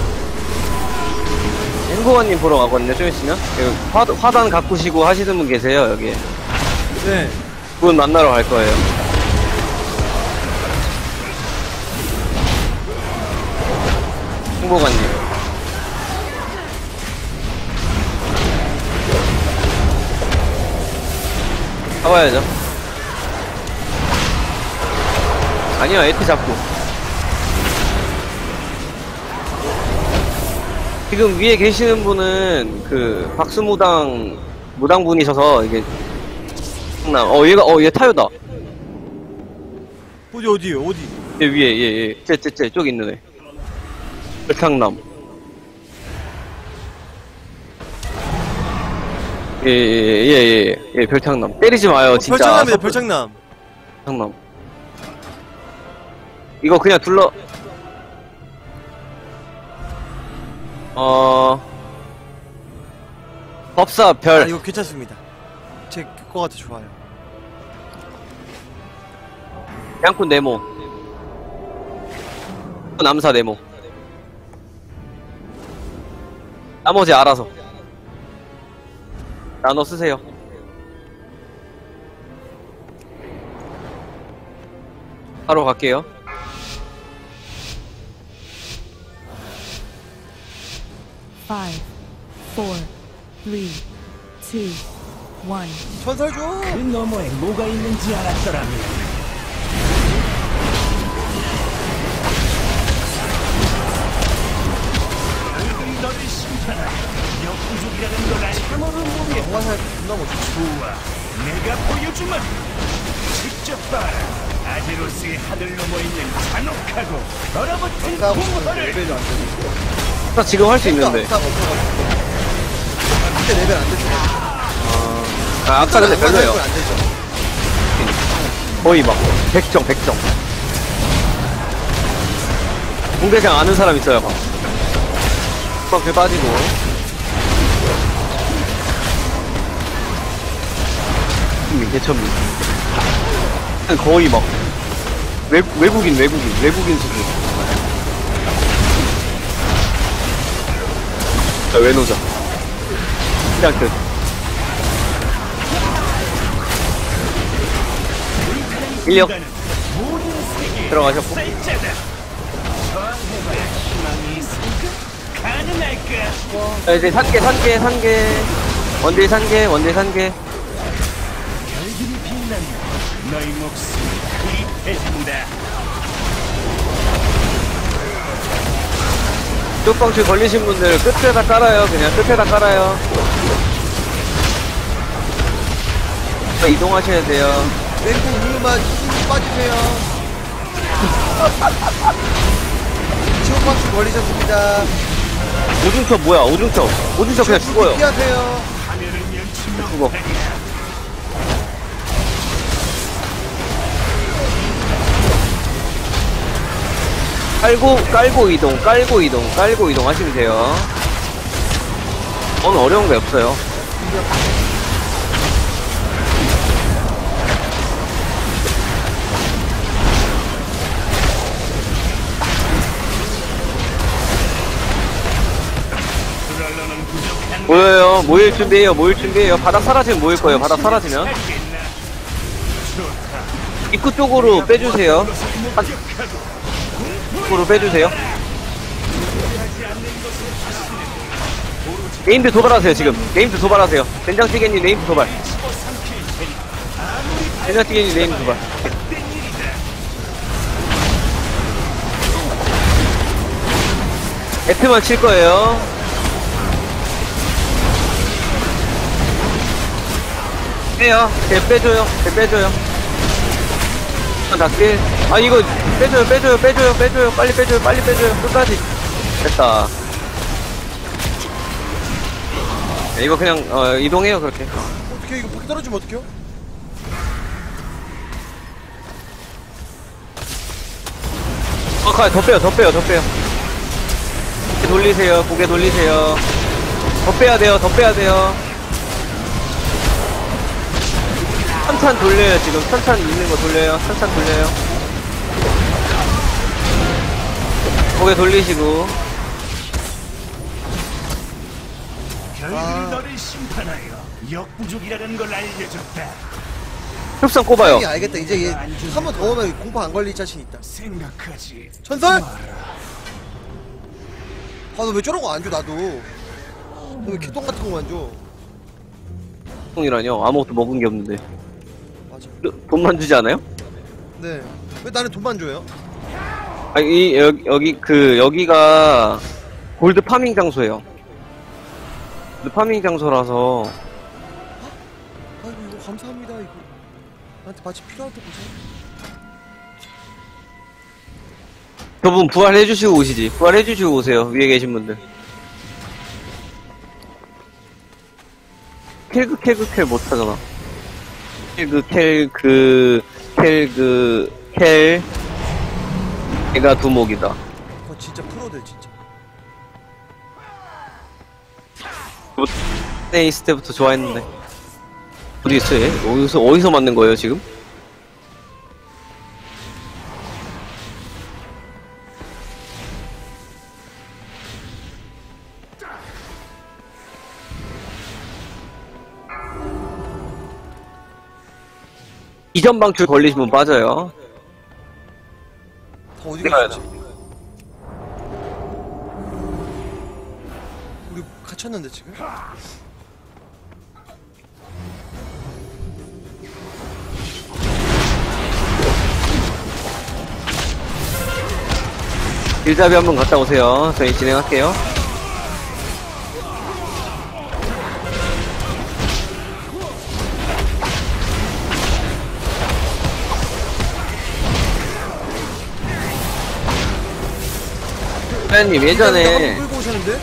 행보관님 보러 가거든요. 좀 있으면 여기 화단 가꾸시고 하시는 분 계세요. 여기 네. 그분 만나러 갈 거예요. 행보관님 가봐야죠. 아니요, 에티 잡고. 지금 위에 계시는 분은 그 무당분이셔서 이게 얘 타요다. 어디? 얘 위에 쟤 저기 있는 애. 별창남. 예, 별창남. 때리지 마요, 진짜. 별창남이다, 별창남. 별창남. 이거 그냥 법사 별. 이거 괜찮습니다. 제 거가 더 좋아요. 양꾼 네모. 남사 네모. 나머지 알아서. 나눠 쓰세요. 바로 갈게요. Five, four, three, two, one. 전설 줘. 그 너머에 뭐가 있는지 알았더라면 너를 심판하라. 역부족이라는 걸 알고 영화사에 존나 멋있어. 좋아. 내가 보여주마. 직접 봐라. 아제로스의 하늘 넘어 있는 잔혹하고 얼어붙은 싸우고 싶은데 공허를. 레벨이 안 되니까. 나 지금 할 수 있는데. 그때 레벨 안 됐어. 아까 근데 별로예요. 안 되죠. 거의 막 100점 100점. 공대장 아는 사람 있어요. 막. 빡 빠지고. 개천미. 거의 막 외국인 수준. 자, 외노자. 그냥 끝. 인력 들어가셨고. 자, 이제 산개. 원딜 산개. 별들이 빛난다. 너희 목숨이 그립해진다. 뚝방치 걸리신 분들 끝에다 깔아요. 그냥 끝에다 깔아요. 이동하셔야 돼요. 왼쪽 위로만 힘 빠지세요. 지옥박수 걸리셨습니다. 오중첩 뭐야? 오중첩 그냥 죽어요. 피하세요. 죽어. 깔고 이동 하시면 돼요. 오늘 어려운 게 없어요. 모여요. 모일 준비해요. 바닥 사라지면 모일 거예요. 바닥 사라지면. 입구 쪽으로 빼주세요. 입구로 빼주세요. 네임드 도발하세요, 지금. 네임드 도발하세요. 된장찌개님 네임드 도발. 된장찌개님 네임드 도발. 에트만 칠 거예요. 빼요. 쟤 빼줘요. 닭길. 아, 이거 빼줘요. 빨리 빼줘요. 끝까지. 됐다. 네, 이거 그냥, 이동해요, 그렇게. 어떻게 이거 밖에 떨어지면 어떡해요? 더 빼요. 고개 돌리세요. 더 빼야 돼요. 천천 돌려요, 지금. 천천 있는 거 돌려요. 고개 돌리시고. 별들이 너를 심판하여 역부족이라는 걸 알려줬다. 흡성 꼽아요. 형이 알겠다. 이제 얘 한 번 더 오면 공포 안 걸릴 자신 있다. 생각하지. 전설! 아, 너 왜 저런 거 안 줘, 나도. 너 왜 개똥 같은 거만 줘? 이라뇨. 아무것도 먹은 게 없는데. 맞아. 돈만 주지 않아요? 네. 왜 나는 돈만 줘요? 아니, 여기가 골드 파밍 장소예요. 골드 파밍 장소라서. 아이고, 이거 감사합니다, 이거. 나한테 마치 필요할 때 보세요. 저분 부활해주시고 오시지. 부활해주시고 오세요. 위에 계신 분들. 켈 못하잖아. 켈. 얘가 두목이다. 그거 진짜 프로들, 진짜. 네, 있을 때부터 좋아했는데. 어디 있어, 얘? 어디서 맞는 거예요, 지금? 이전 방출 걸리시면 빠져요. 다 어디 가야 갔지? 우리 갇혔는데 지금? 일잡이 한번 갔다 오세요. 저희 진행할게요. 사장님 예전에 끌고 오셨는데?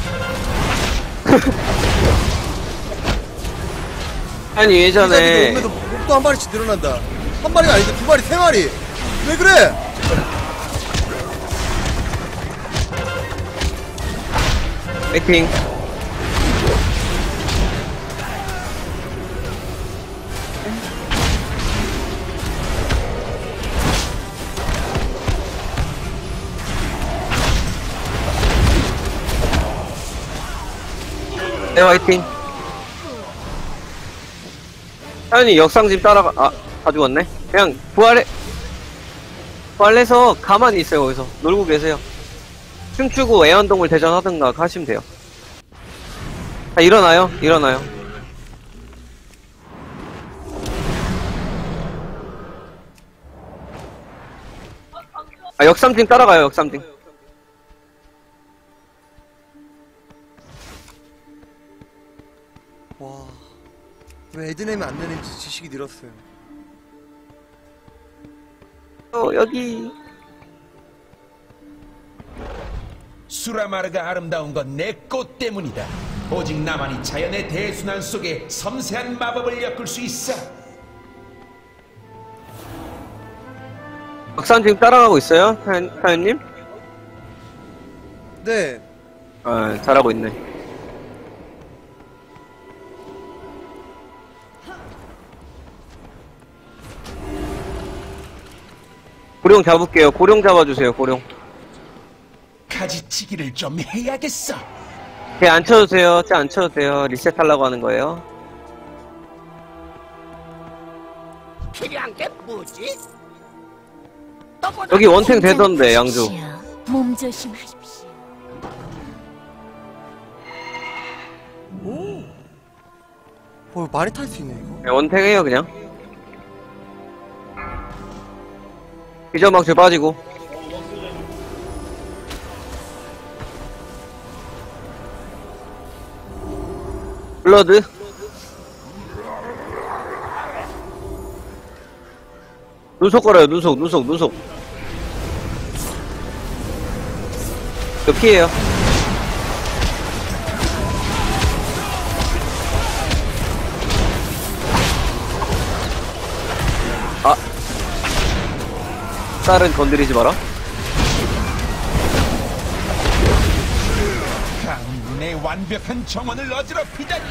아니 예전에 오면서 목도 한 마리씩 늘어난다. 한 마리가 아닌데 두 마리, 세 마리. 왜 그래? 파이팅. 네 화이팅. 사연이 역상집 따라가. 다 죽었네. 그냥 부활해서 가만히 있어요. 거기서 놀고 계세요. 춤추고 애완동물 대전하든가 하시면 돼요. 자, 일어나요. 역삼팅 따라가요. 역삼팅. 와, 왜 애드내면 안 되는지 지식이 늘었어요. 여기. 수라마르가 아름다운 건 내 꽃 때문이다. 오직 나만이 자연의 대순환 속에 섬세한 마법을 엮을 수 있어. 역삼팅 따라가고 있어요. 사연님? 네. 잘하고 있네. 고룡 잡을게요. 고룡 잡아주세요. 고룡. 가지치기를 좀 해야겠어. 쟤 안 쳐도 돼요. 쟤 안 쳐도 돼요. 리셋 하려고 하는 거예요. 필요한 게 뭐지? 여기 원탱 되던데, 양주. 몸 조심하십시오. 많이 탈 수 있네 이거. 네, 원탱 해요, 그냥. 비전방출 빠지고. 블러드. 눈속 걸어요, 눈속. 이거 피해요. 딸은 건드리지 마라. 강군의 완벽한 정원을 어지럽히다니.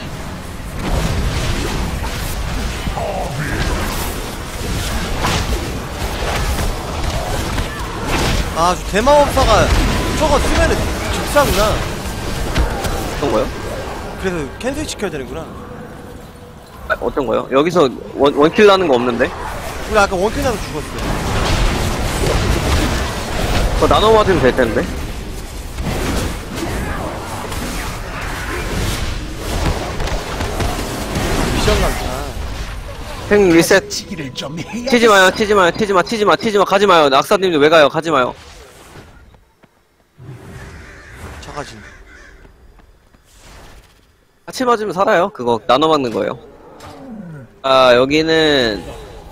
아, 저 대마법사가 저거 쓰면은 즉사구나. 어떤 거요? 그래서 캔슬 시켜야 되는구나. 어떤 거요? 여기서 원킬 나는 거 없는데? 우리 아까 원킬 나서 죽었어. 그거 나눠 맞으면 될 텐데. 미션 강타. 생 리셋. 치기를 좀 해야겠어. 치지 마. 가지 마요. 낙사님들 왜 가요? 가지 마요. 작아진. 같이 맞으면 살아요. 그거 나눠 맞는 거예요. 여기는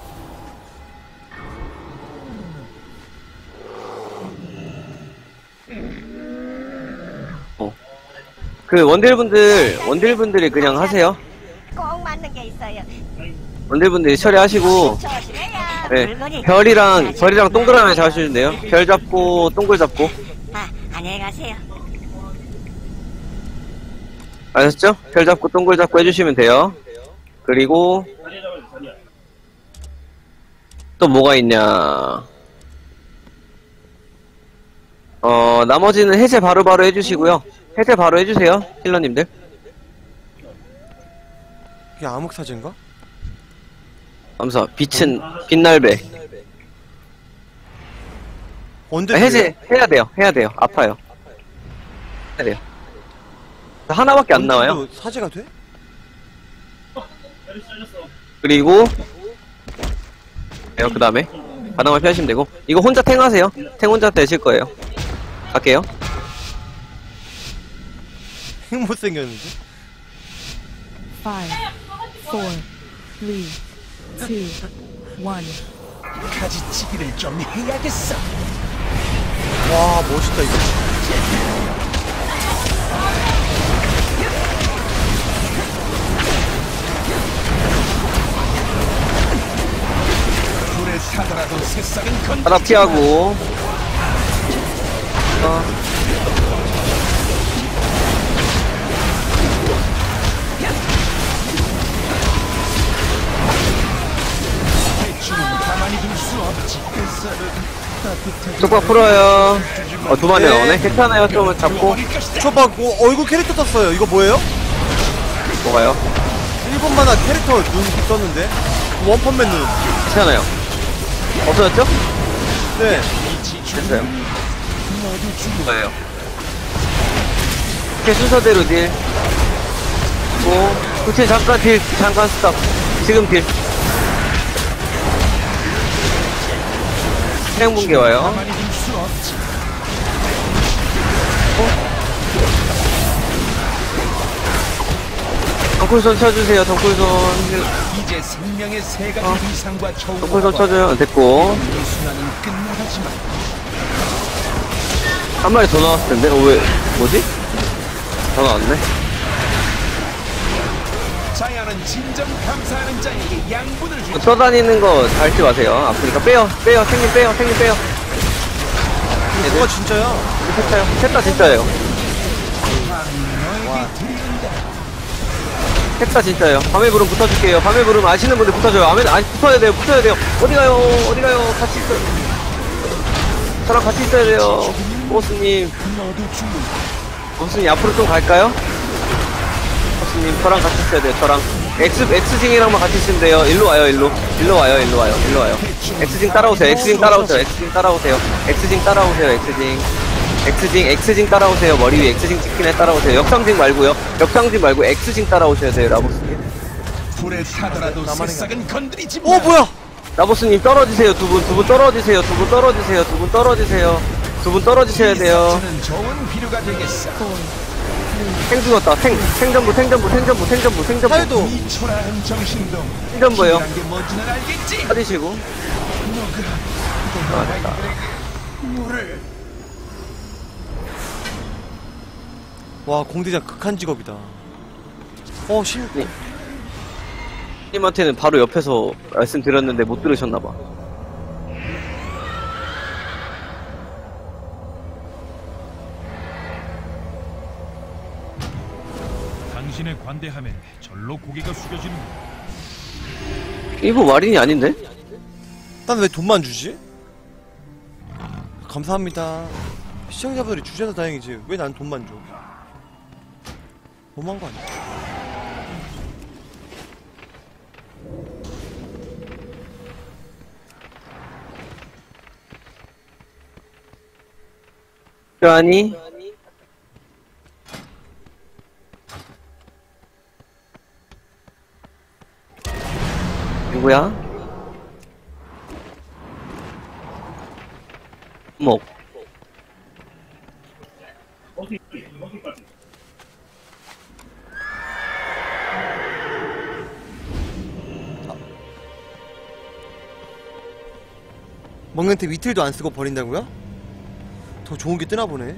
그 원딜분들이 그냥 하세요. 꼭 맞는 게 있어요. 원딜분들이 처리하시고, 조심해야 네, 물건이. 별이랑 동그라미 잡으시면 돼요. 별 잡고 동글 잡고. 안녕히 가세요. 아셨죠? 별 잡고 동글 잡고 해주시면 돼요. 그리고 또 뭐가 있냐? 나머지는 해제 바로바로 해주시고요. 해제 바로 해주세요, 힐러님들. 이게 암흑사제인가? 암사, 빛은, 빛날배. 언제 해제, 해야 돼요. 해야 돼요. 아파요. 해야 돼요. 하나밖에 안 나와요. 사제가 돼? 그리고, 그 다음에, 바닥을 피하시면 되고, 이거 혼자 탱 하세요. 탱 혼자 되실 거예요. 갈게요. 행 못생겼는데? 5, 4, 3, 2, 1. 가지치기를 좀 해야겠어. 와, 멋있다, 이거. 불에 타더라도 새싹은 건. 바닥 피하고, 대충은 가만히 둘 수 없지. 쪽박 풀어요. 두 마리 네. 나오네. 괜찮아요. 좀 잡고. 초밥, 얼굴 캐릭터 떴어요. 이거 뭐예요? 뭐가요? 1분 만화 캐릭터 눈 떴는데? 원펀맨 눈. 괜찮아요. 없어졌죠? 네. 됐어요. 뭐예요? 이렇게 순서대로 딜. 그치, 잠깐 딜. 잠깐 스탑. 지금 딜. 행분계 와요. 가만히 둘 수 없지. 덩쿨손 쳐주세요. 덩쿨손. 이제 생명의 세 가지 이상과 처우. 덩쿨손 쳐줘요. 됐고. 이 순환은 끝나가지만 한 마리 더 나왔을 텐데? 왜, 뭐지? 더 나왔네. 자야는 진정 감사하는 자에게 양분을 주지. 떠다니는 거 밟지 마세요. 아프니까 빼요. 빼요. 생님 빼요. 생님 빼요. 누가 진짜야? 진짜요. 셋 다 진짜예요. 셋 다 진짜예요. 밤의 부름 붙어줄게요. 밤의 부름 아시는 분들 붙어줘요. 붙어야 돼요. 붙어야 돼요. 어디 가요? 어디 가요? 같이 있어요. 저랑 같이 있어야 돼요. 보스님. 보스님 앞으로 좀 갈까요? 보스님 저랑 같이 있어야 돼요. 저랑 X징이랑만 같이 있으면 돼요. 일로 와요. 일로 와요. 일로 와요. 일로 와요. X징 따라오세요. X징 따라오세요. X징 따라오세요. X징 따라오세요. X징 따라오세요. 머리 위에 X징 찍힌 애 따라오세요. 역상징 말고요. 역상징 말고 X징 따라오셔야 돼요. 라보스님. 불에 타더라도 새싹은 건드리지 마. 뭐야? 라보스님 떨어지세요. 두 분 떨어지세요. 두 분 떨어지세요. 두 분 떨어지세요. 두 분 떨어지셔야 돼요. 는 좋은 비료가 되겠어. 생 죽었다. 생전부. 사유도. 이 초라한 정신도 생전부예요. 이란 게 뭔지는 알겠지. 빠지시고. 물을 와, 공대장 극한 직업이다. 심. 님한테는 바로 옆에서 말씀드렸는데 못 들으셨나봐. 당신의 관대함에 절로 고개가 숙여지는 이거 마린이 아닌데? 난 왜 돈만 주지? 감사합니다. 시청자분들이 주셔서 다행이지. 왜 난 돈만 줘? 너무한 거 아니야? 아니? 누구야? 목. 먹는테 위틀도 안 쓰고 버린다고요? 더 좋은 게 뜨나 보네.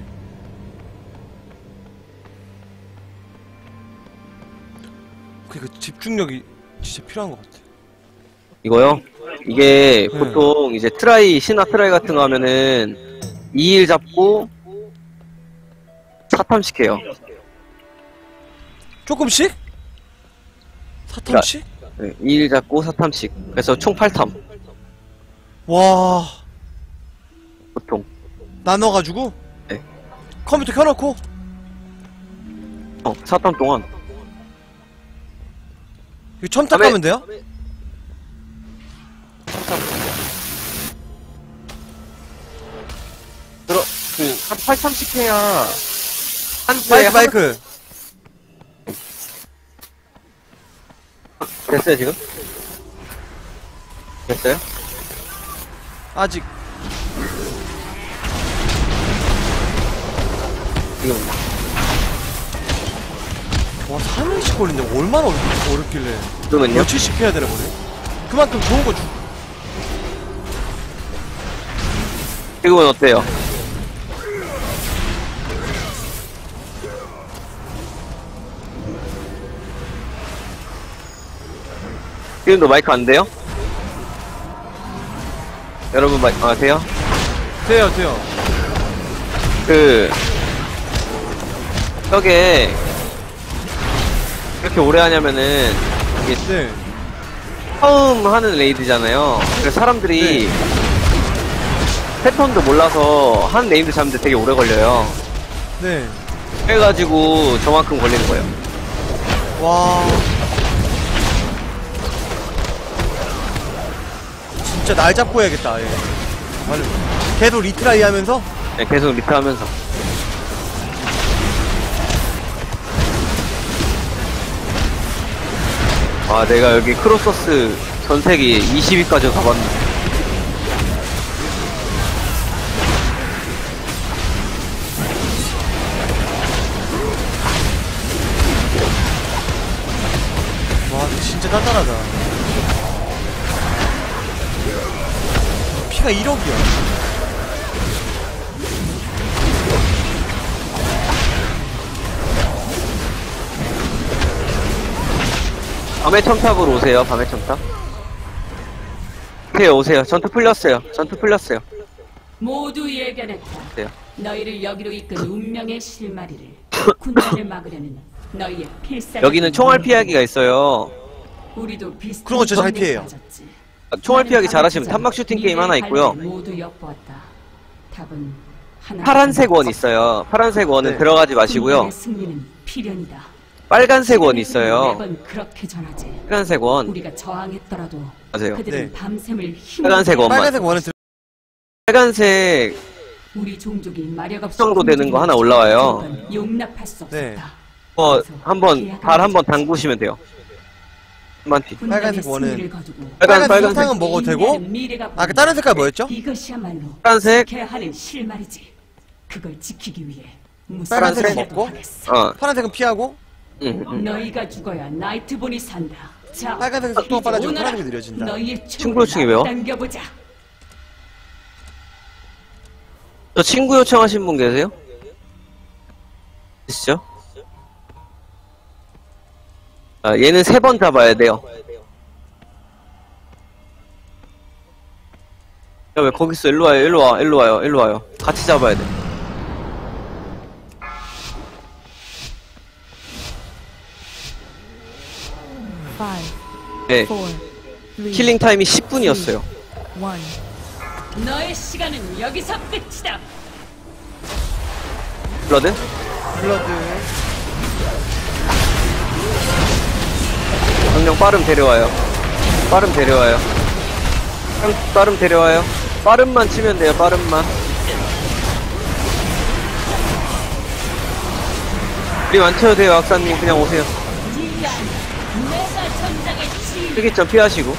그러니까 집중력이 진짜 필요한 것 같아. 이거요? 이게 네. 보통 이제 신화 트라이 같은 거 하면은 2일 잡고 4탐씩 해요. 조금씩? 4탐씩? 네, 2일 잡고 4탐씩. 그래서 총 8탐. 와, 보통. 나눠가지고? 네. 컴퓨터 켜놓고? 4탐 동안. 이거 처음 딱 가면 돼요? 한 8,000씩 해야 한 주에 마이크. 됐어요 지금? 됐어요? 아직. 지금 와, 3일씩 걸린다. 얼마나 어렵길래. 지금은요? 며칠씩 해야 되나 보네. 그만큼 좋은 거 주. 지금은 어때요? 지금도 마이크 안 돼요? 여러분 마이크 돼요? 돼요. 저게 이렇게 오래 하냐면은 이게 네. 처음 하는 레이드잖아요. 그래서 사람들이 패턴도 몰라서 한 레이드 잡는데 되게 오래 걸려요. 네. 그래가지고 저만큼 걸리는 거예요. 와. 진짜 날 잡고 해야겠다. 예. 계속 리트라이 하면서. 네, 계속 리트하면서. 아, 내가 여기 크로서스 전세기 20위까지 가봤는데. 와, 진짜 단단하다. 피가 1억이야. 밤의 첨탑으로 오세요, 밤의 첨탑. 오세요. 전투 풀렸어요. 모두 예견했다. 네. 너희를 여기로 이끈 운명의 실마리를 군단을 막으려는 너희의 필살. 여기는 총알 피하기가 있어요. 우리도 비슷한 그런 거 진짜 잘 범위에 피해요. 빠졌지. 총알 피하기 잘하시면 탄막 슈팅 게임 하나 있고요. 모두 엿보았다. 답은 하나. 파란색 원 있어요. 파란색 원은 네. 들어가지 마시고요. 군단의 승리는 필연이다. 빨간색 원 있어요. 매번 그렇게 전하지. 빨간색 원. 우리가 저항했더라도 맞아요. 그들은 네. 밤샘을 힘. 빨간색 원만. 빨간색 원은 빨간색 우리 종족이 마력 없이 정도 되는 거 하나 올라와요. 용납할 수 없었다. 네. 한번 발 한번 담그시면 돼요. 한번티. 빨간색 원은 빨간색. 사탕은 먹어도 되고. 아, 그 다른 색깔 뭐였죠? 이것이야말로 빨간색. 지켜야 하는 실말이지. 그걸 지키기 위해 무슨 빨간색은 수단이라도 먹고? 하겠어. 파란색은 피하고. 너희가 죽어야 나이트본이 산다. 자, 빨간색은 속도가 이제 빨라지고 오너라. 파란색이 느려진다. 너희의 친구 요청이 왜요? 당겨보자. 저 친구 요청하신 분 계세요? 계시죠? 아, 얘는 3번 잡아야 돼요. 야, 왜 거기 있어? 일로 와요. 같이 잡아야 돼. 네. 킬링 타임이 10분이었어요. 너의 시간은 여기서 끝이다. 블러드? 강령 빠름 데려와요. 빠름 데려와요. 빠름만 치면 돼요, 빠름만. 우리 완쳐도 돼요, 악사님. 그냥 오세요. 내가 전장의 지. 특이점 피하시고.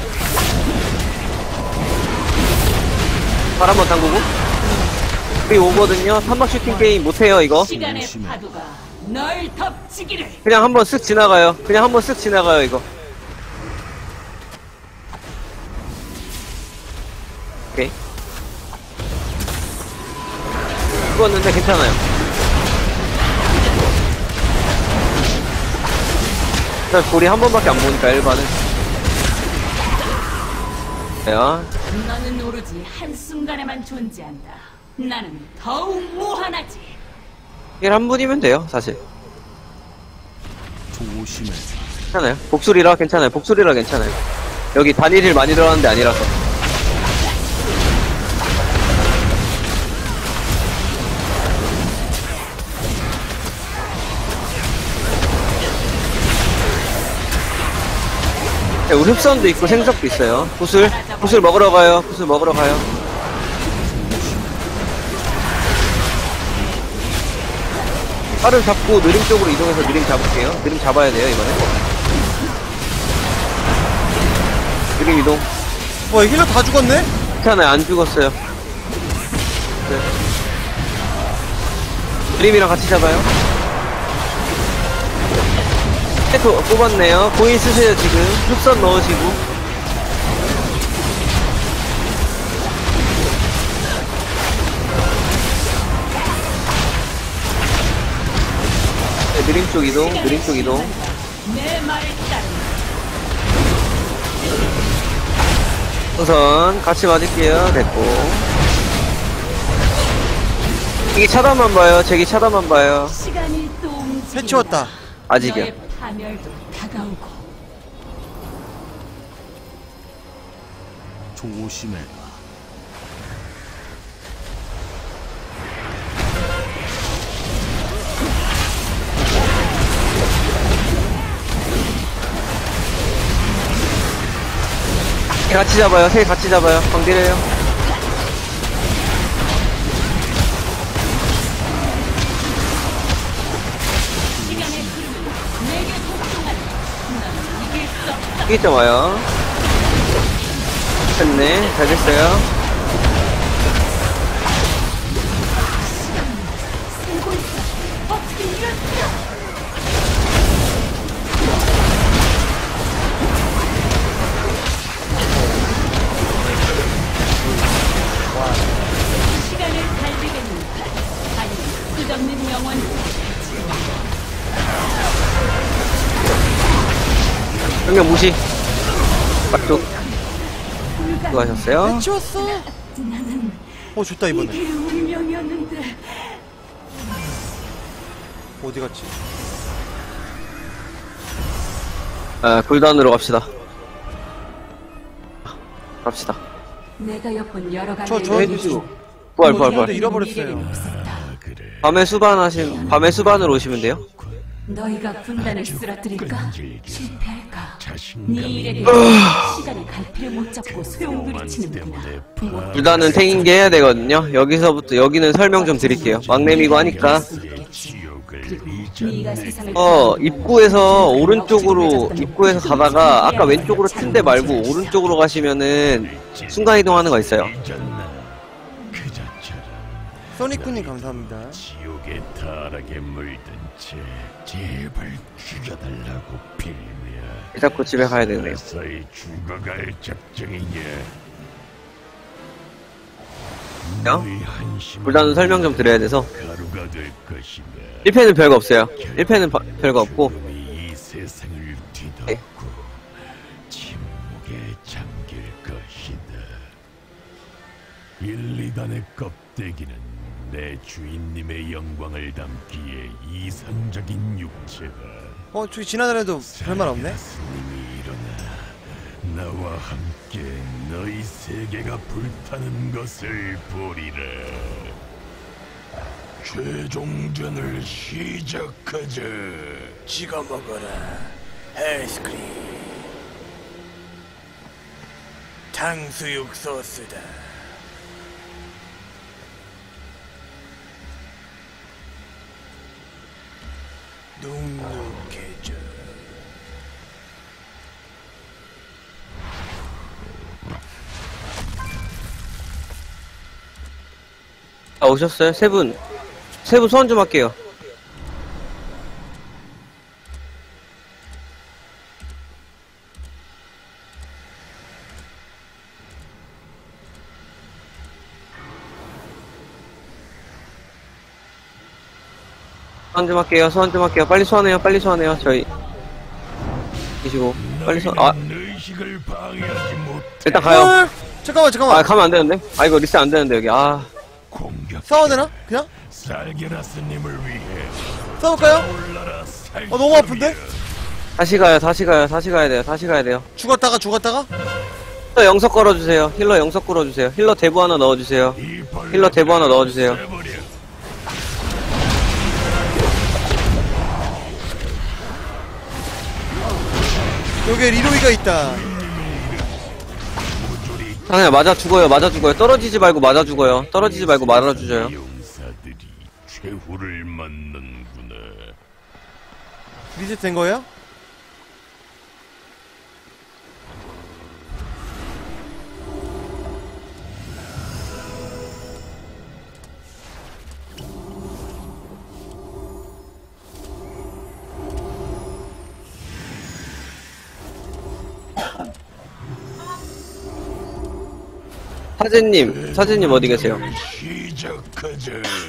발 한번 담그고. 우리 오거든요. 탄막 슈팅 게임 못해요, 이거. 시간의 파도가 널 덮치기를. 그냥 한번 쓱 지나가요. 이거. 오케이. 죽었는데 괜찮아요. 일단 돌이 한 번밖에 안 보니까 일반은. 네요. 너는 오로지 한순간에만 존재한다. 나는 더욱 무한하지. 일 한 분이면 돼요, 사실. 조심해. 괜찮아요. 복술이라 괜찮아요. 여기 단일일 많이 들어가는 데 아니라서. 네, 우리 흡선도 있고 생석도 있어요. 구슬 먹으러 가요. 팔을 잡고 느림 쪽으로 이동해서 느림 잡을게요. 느림 잡아야 돼요, 이번에. 느림 이동. 와, 힐러 다 죽었네? 괜찮아요, 안 죽었어요. 네. 느림이랑 같이 잡아요. 뽑았네요. 고인 쓰세요, 지금. 흡선 넣으시고. 네, 느림 쪽 이동, 느림 쪽 이동. 내 말을 따르. 우선 같이 맞을게요. 됐고. 이게 차단만 봐요. 제기 차단만 봐요. 시간이 또 움직인다. 해치웠다. 아직이요. 너의 파멸도 다가오고. 조심해라. 같이 잡아요. 세 같이 잡아요. 광딜해요. 이게 좀 와요. 됐네. 잘 됐어요. 시간을 달리겠는가? 아니면 끝없는 영원. 형님 무시. 맞쪽. 수고하셨어요. 해치웠어. 좋다, 이번에. 이게 운명이었는데. 어디 갔지? 아, 굴단으로 갑시다. 갑시다. 내가 엿본 여러 가지 저 해주시고. 부활. 잃어버렸어요. 밤에 수반으로 오시면 돼요. 너희가 군단을 쓰러뜨릴까? 실패할까? 네 자신감이 일에 시간의 갈피를 못 잡고 소용돌이치는구나. 굴단은 탱인게 해야 되거든요. 여기서부터, 여기는 설명 좀 드릴게요. 막내미고 하니까. 네가 세상을 입구에서 입구에서 가다가 아까 왼쪽으로 튼 데 말고 오른쪽으로 가시면은 순간이동하는 거 있어요. 소닉군님 감사합니다. 지옥의 타락에 물든 채 제발 죽여달라고 빌며 자꾸 집에 가야 되네요. 서서히 죽어갈 작정이냐. 너희 한심한 굴단은 설명 좀 드려야 돼서. 가루가 될 것이며 1패는 별거 없어요. 1패는 별거 없고. 이 세상을 뒤덮고 네. 침묵에 잠길 것이다. 1, 2단의 껍데기는 내 주인님의 영광을 담기에 이상적인 육체다. 저기 지나다녀도 별말 없네? 스님이 일어나 나와 함께 너희 세계가 불타는 것을 보리라. 최종전을 시작하자. 지가 먹어라. 아이스크림. 탕수육 소스다. 눅눅해져. 오셨어요? 세 분 소환 좀 할게요. 소환 좀 할게요. 빨리 소환해요. 저희. 계시고. 빨리 의식을 방해하지 못해. 일단 가요. 잠깐만. 가면 안 되는데? 이거 리셋 안 되는데, 여기. 공격. 싸워야 되나? 그냥? 살게라스님을 위해 싸울까요? 올라라. 너무 아픈데? 다시 가야 돼요. 죽었다가? 힐러 영석 걸어주세요. 힐러 대부 하나 넣어주세요. 여기에 리로이가 있다. 그냥 맞아 죽어요. 떨어지지 말고 맞아 죽어요. 말아주줘요. 용사들이 최후를 맞는구나. 리셋 된 거예요? 사제님 어디 계세요? 시작하자.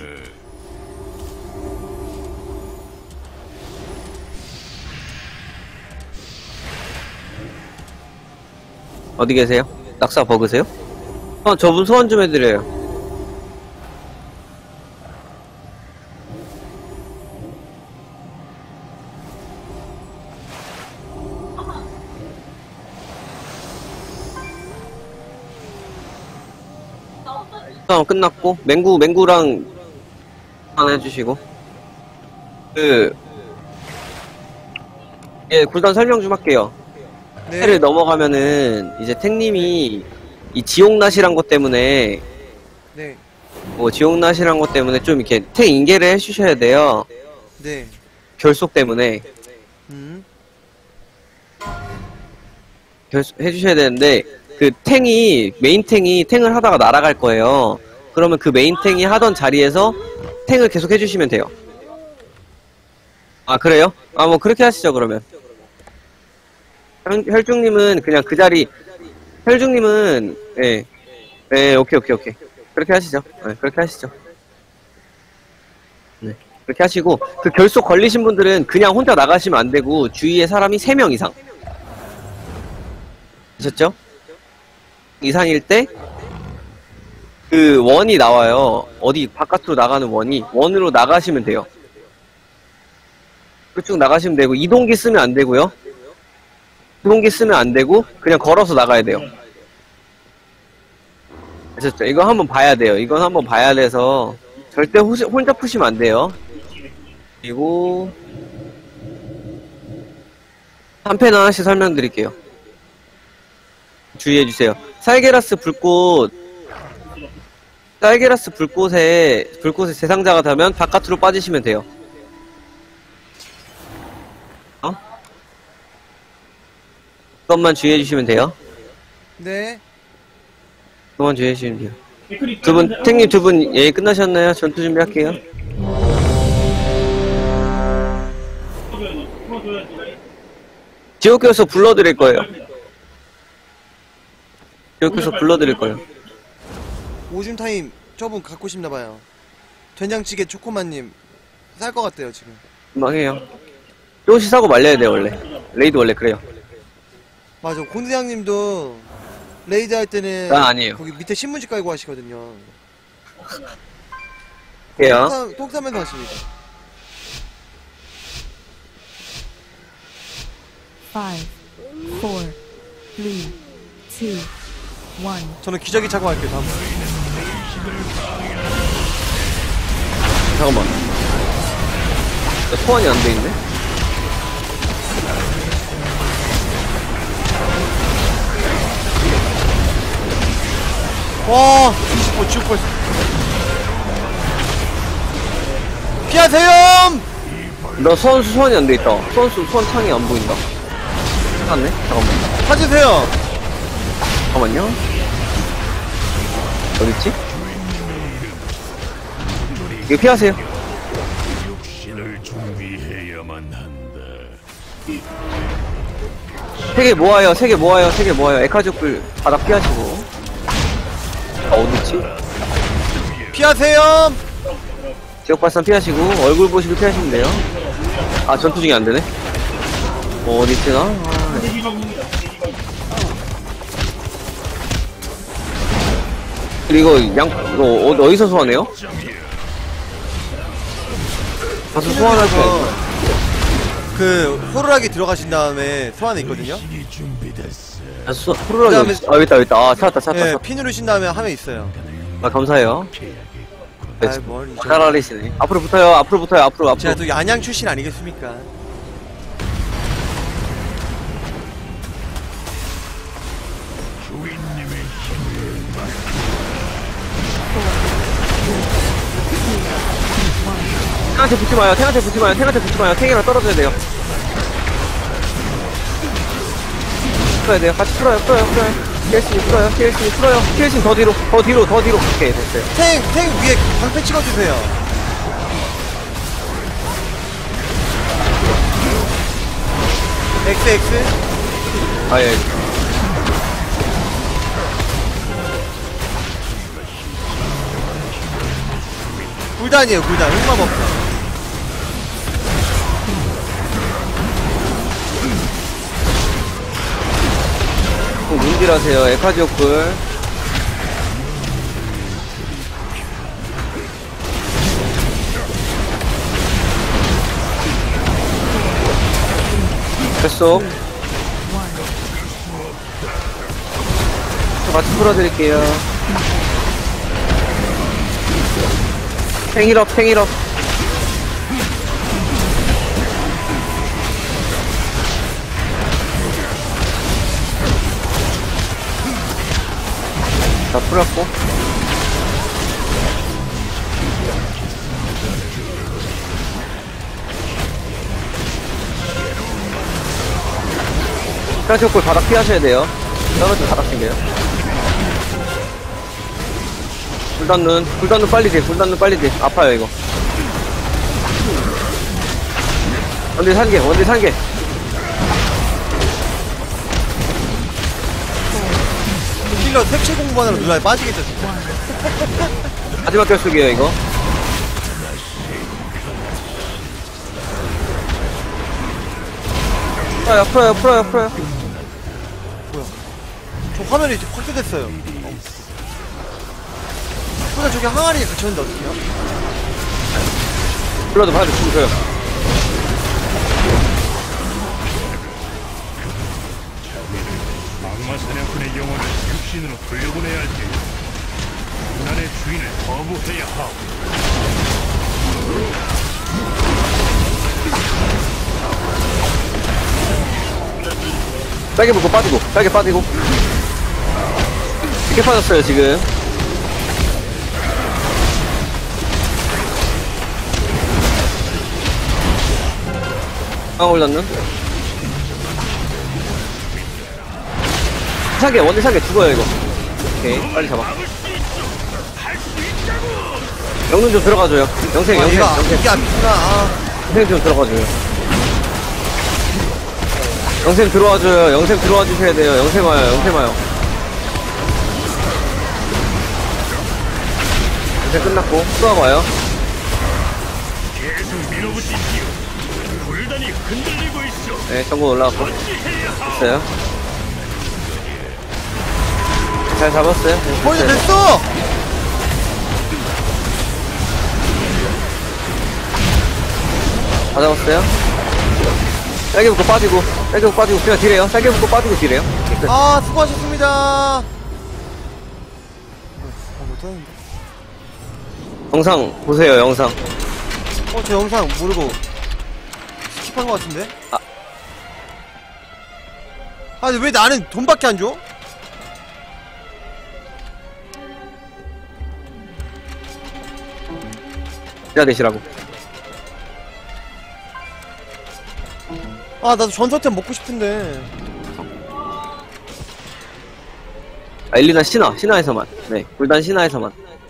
어디 계세요? 낙사 버그세요? 저분 소환 좀 해드려요. 끝났고 맹구랑 하나 해주시고 굴단 설명 좀 할게요. 네. 해를 넘어가면은 이제 탱님이 이 지옥낫이란 것 때문에 네. 지옥낫이란 것 때문에 좀 이렇게 탱 인계를 해주셔야 돼요. 네. 결속 때문에 해주셔야 되는데 그 메인 탱이 탱을 하다가 날아갈 거예요. 그러면 그 메인 탱이 하던 자리에서 탱을 계속 해주시면 돼요. 아 그래요? 뭐 그렇게 하시죠 그러면. 혈중님은 그냥 그 자리 혈중님은 오케이 그렇게 하시죠. 그렇게 하시죠. 네 그렇게 하시고 그 결속 걸리신 분들은 그냥 혼자 나가시면 안 되고 주위에 사람이 3명 이상 아셨죠? 이상일 때 그 원이 나와요. 어디 바깥으로 나가는 원으로 나가시면 돼요. 그쪽 나가시면 되고 이동기 쓰면 안 되고요. 이동기 쓰면 안 되고 그냥 걸어서 나가야 돼요. 아셨죠? 이거 한번 봐야 돼요. 이건 한번 봐야 돼서 절대 혼자 푸시면 안 돼요. 그리고 한 펜 하나씩 설명드릴게요. 주의해주세요. 살게라스 불꽃에 대상자가 되면 바깥으로 빠지시면 돼요. 그것만 주의해주시면 돼요. 네. 그것만 주의해주시면 돼요. 탱님 두 분 끝나셨나요? 전투 준비할게요. 지옥교에서 불러드릴 거예요. 오줌 타임 저분 갖고 싶나봐요. 된장찌개 초코만님 쌀 것 같대요 지금. 금방 해요. 조금씩 사고 말려야 돼요 원래. 레이드 원래 그래요. 맞아. 곤대장님도 레이드 할 때는 난 아니에요. 거기 밑에 신문지 깔고 하시거든요. 해요. 똥 싸면서 하십니다. 5, 4, 3, 2, 1. 저는 기저귀 차고 할게요. 다음. 잠깐만. 나 소환이 안 돼 있네. 와, 20번 죽을 뻔. 피하세요! 나 소환이 안 돼 있다. 소환 창이 안 보인다. 찾았네? 잠깐만. 찾으세요! 잠깐만요. 어딨지? 이거 피하세요. 육신을 준비해야만 한다. 3개 모아요. 에카족들 바닥 피하시고. 어딨지? 피하세요! 지역 발산 피하시고, 얼굴 보시고 피하시면 돼요. 전투 중이 안 되네. 어딨지나? 그리고 이거 어디서 소환해요? 가서 소환할 수 있어. 그 호루라기 들어가신 다음에 소환에 있거든요. 호루라기 있다. 찾았다. 네, 피 누르신 다음에 하면 있어요. 감사해요. 아이 뭘 이제. 잘알리시네. 앞으로 붙어요. 앞으로. 제가 또 양양 출신 아니겠습니까? One. 탱한테 붙지 마요. 탱한테 붙지 마요. 탱한테 붙지 마요. 탱이랑 떨어져야 돼요. 풀어야 돼요. 같이 풀어요. TLC 풀어요. TLC 더 뒤로. 오케이, 됐어요. 탱 위에 방패 찍어주세요. XX. 아, 예. 굴단이에요, 굴단. 흑마 먹고. 문질하세요. 에카지오클. 됐어. 저 같이 풀어드릴게요. 탱일업. 다 풀었고. 까지옥골 바닥 피하셔야 돼요. 떨어져 바닥 생겨요. 굴단눈 빨리 돼. 아파요, 이거. 원딜 산개. 힐러 색칠 공부하느라 누나에 빠지겠다, 진짜. 마지막 결속이에요, 이거. 풀어요. 뭐야. 저 화면이 이제 확대됐어요. 근데 저기 항아리에 갇혔는데 어떡해요? 불러도 봐도 죽으세요. 악마 사냥꾼의 영혼을 육신으로 돌려보내야 할 테니 고난의 주인을 거부해야 하오. 빨개 묶고 빠지고. 이렇게 빠졌어요, 지금. 올랐는? 원딜 사게 죽어요, 이거. 오케이, 빨리 잡아. 영능 좀 들어가줘요. 영생. 이게 아프구나. 영생 좀 들어가줘요. 영생 들어와 주셔야 돼요. 영생 와요. 영생 끝났고, 수학 와요. 계속 밀어붙이시오. 불단이 흔들리고 있어. 네, 전군 올라왔고. 됐어요. 잘 잡았어요. 네, 거의 다 됐어요. 됐어! 다 잡았어요. 딸기 묶고 빠지고 그냥 딜해요. 딸기 묶고 빠지고 딜해요. 끝. 아, 수고하셨습니다. 못하는데. 영상 보세요. 영상. 저 영상 모르고 스킵한 것 같은데? 근데 왜 나는 돈밖에 안 줘? 기자 되시라고. 나도 전초템 먹고 싶은데. 일리나 신화에서만. 네, 굴단 신화에서만.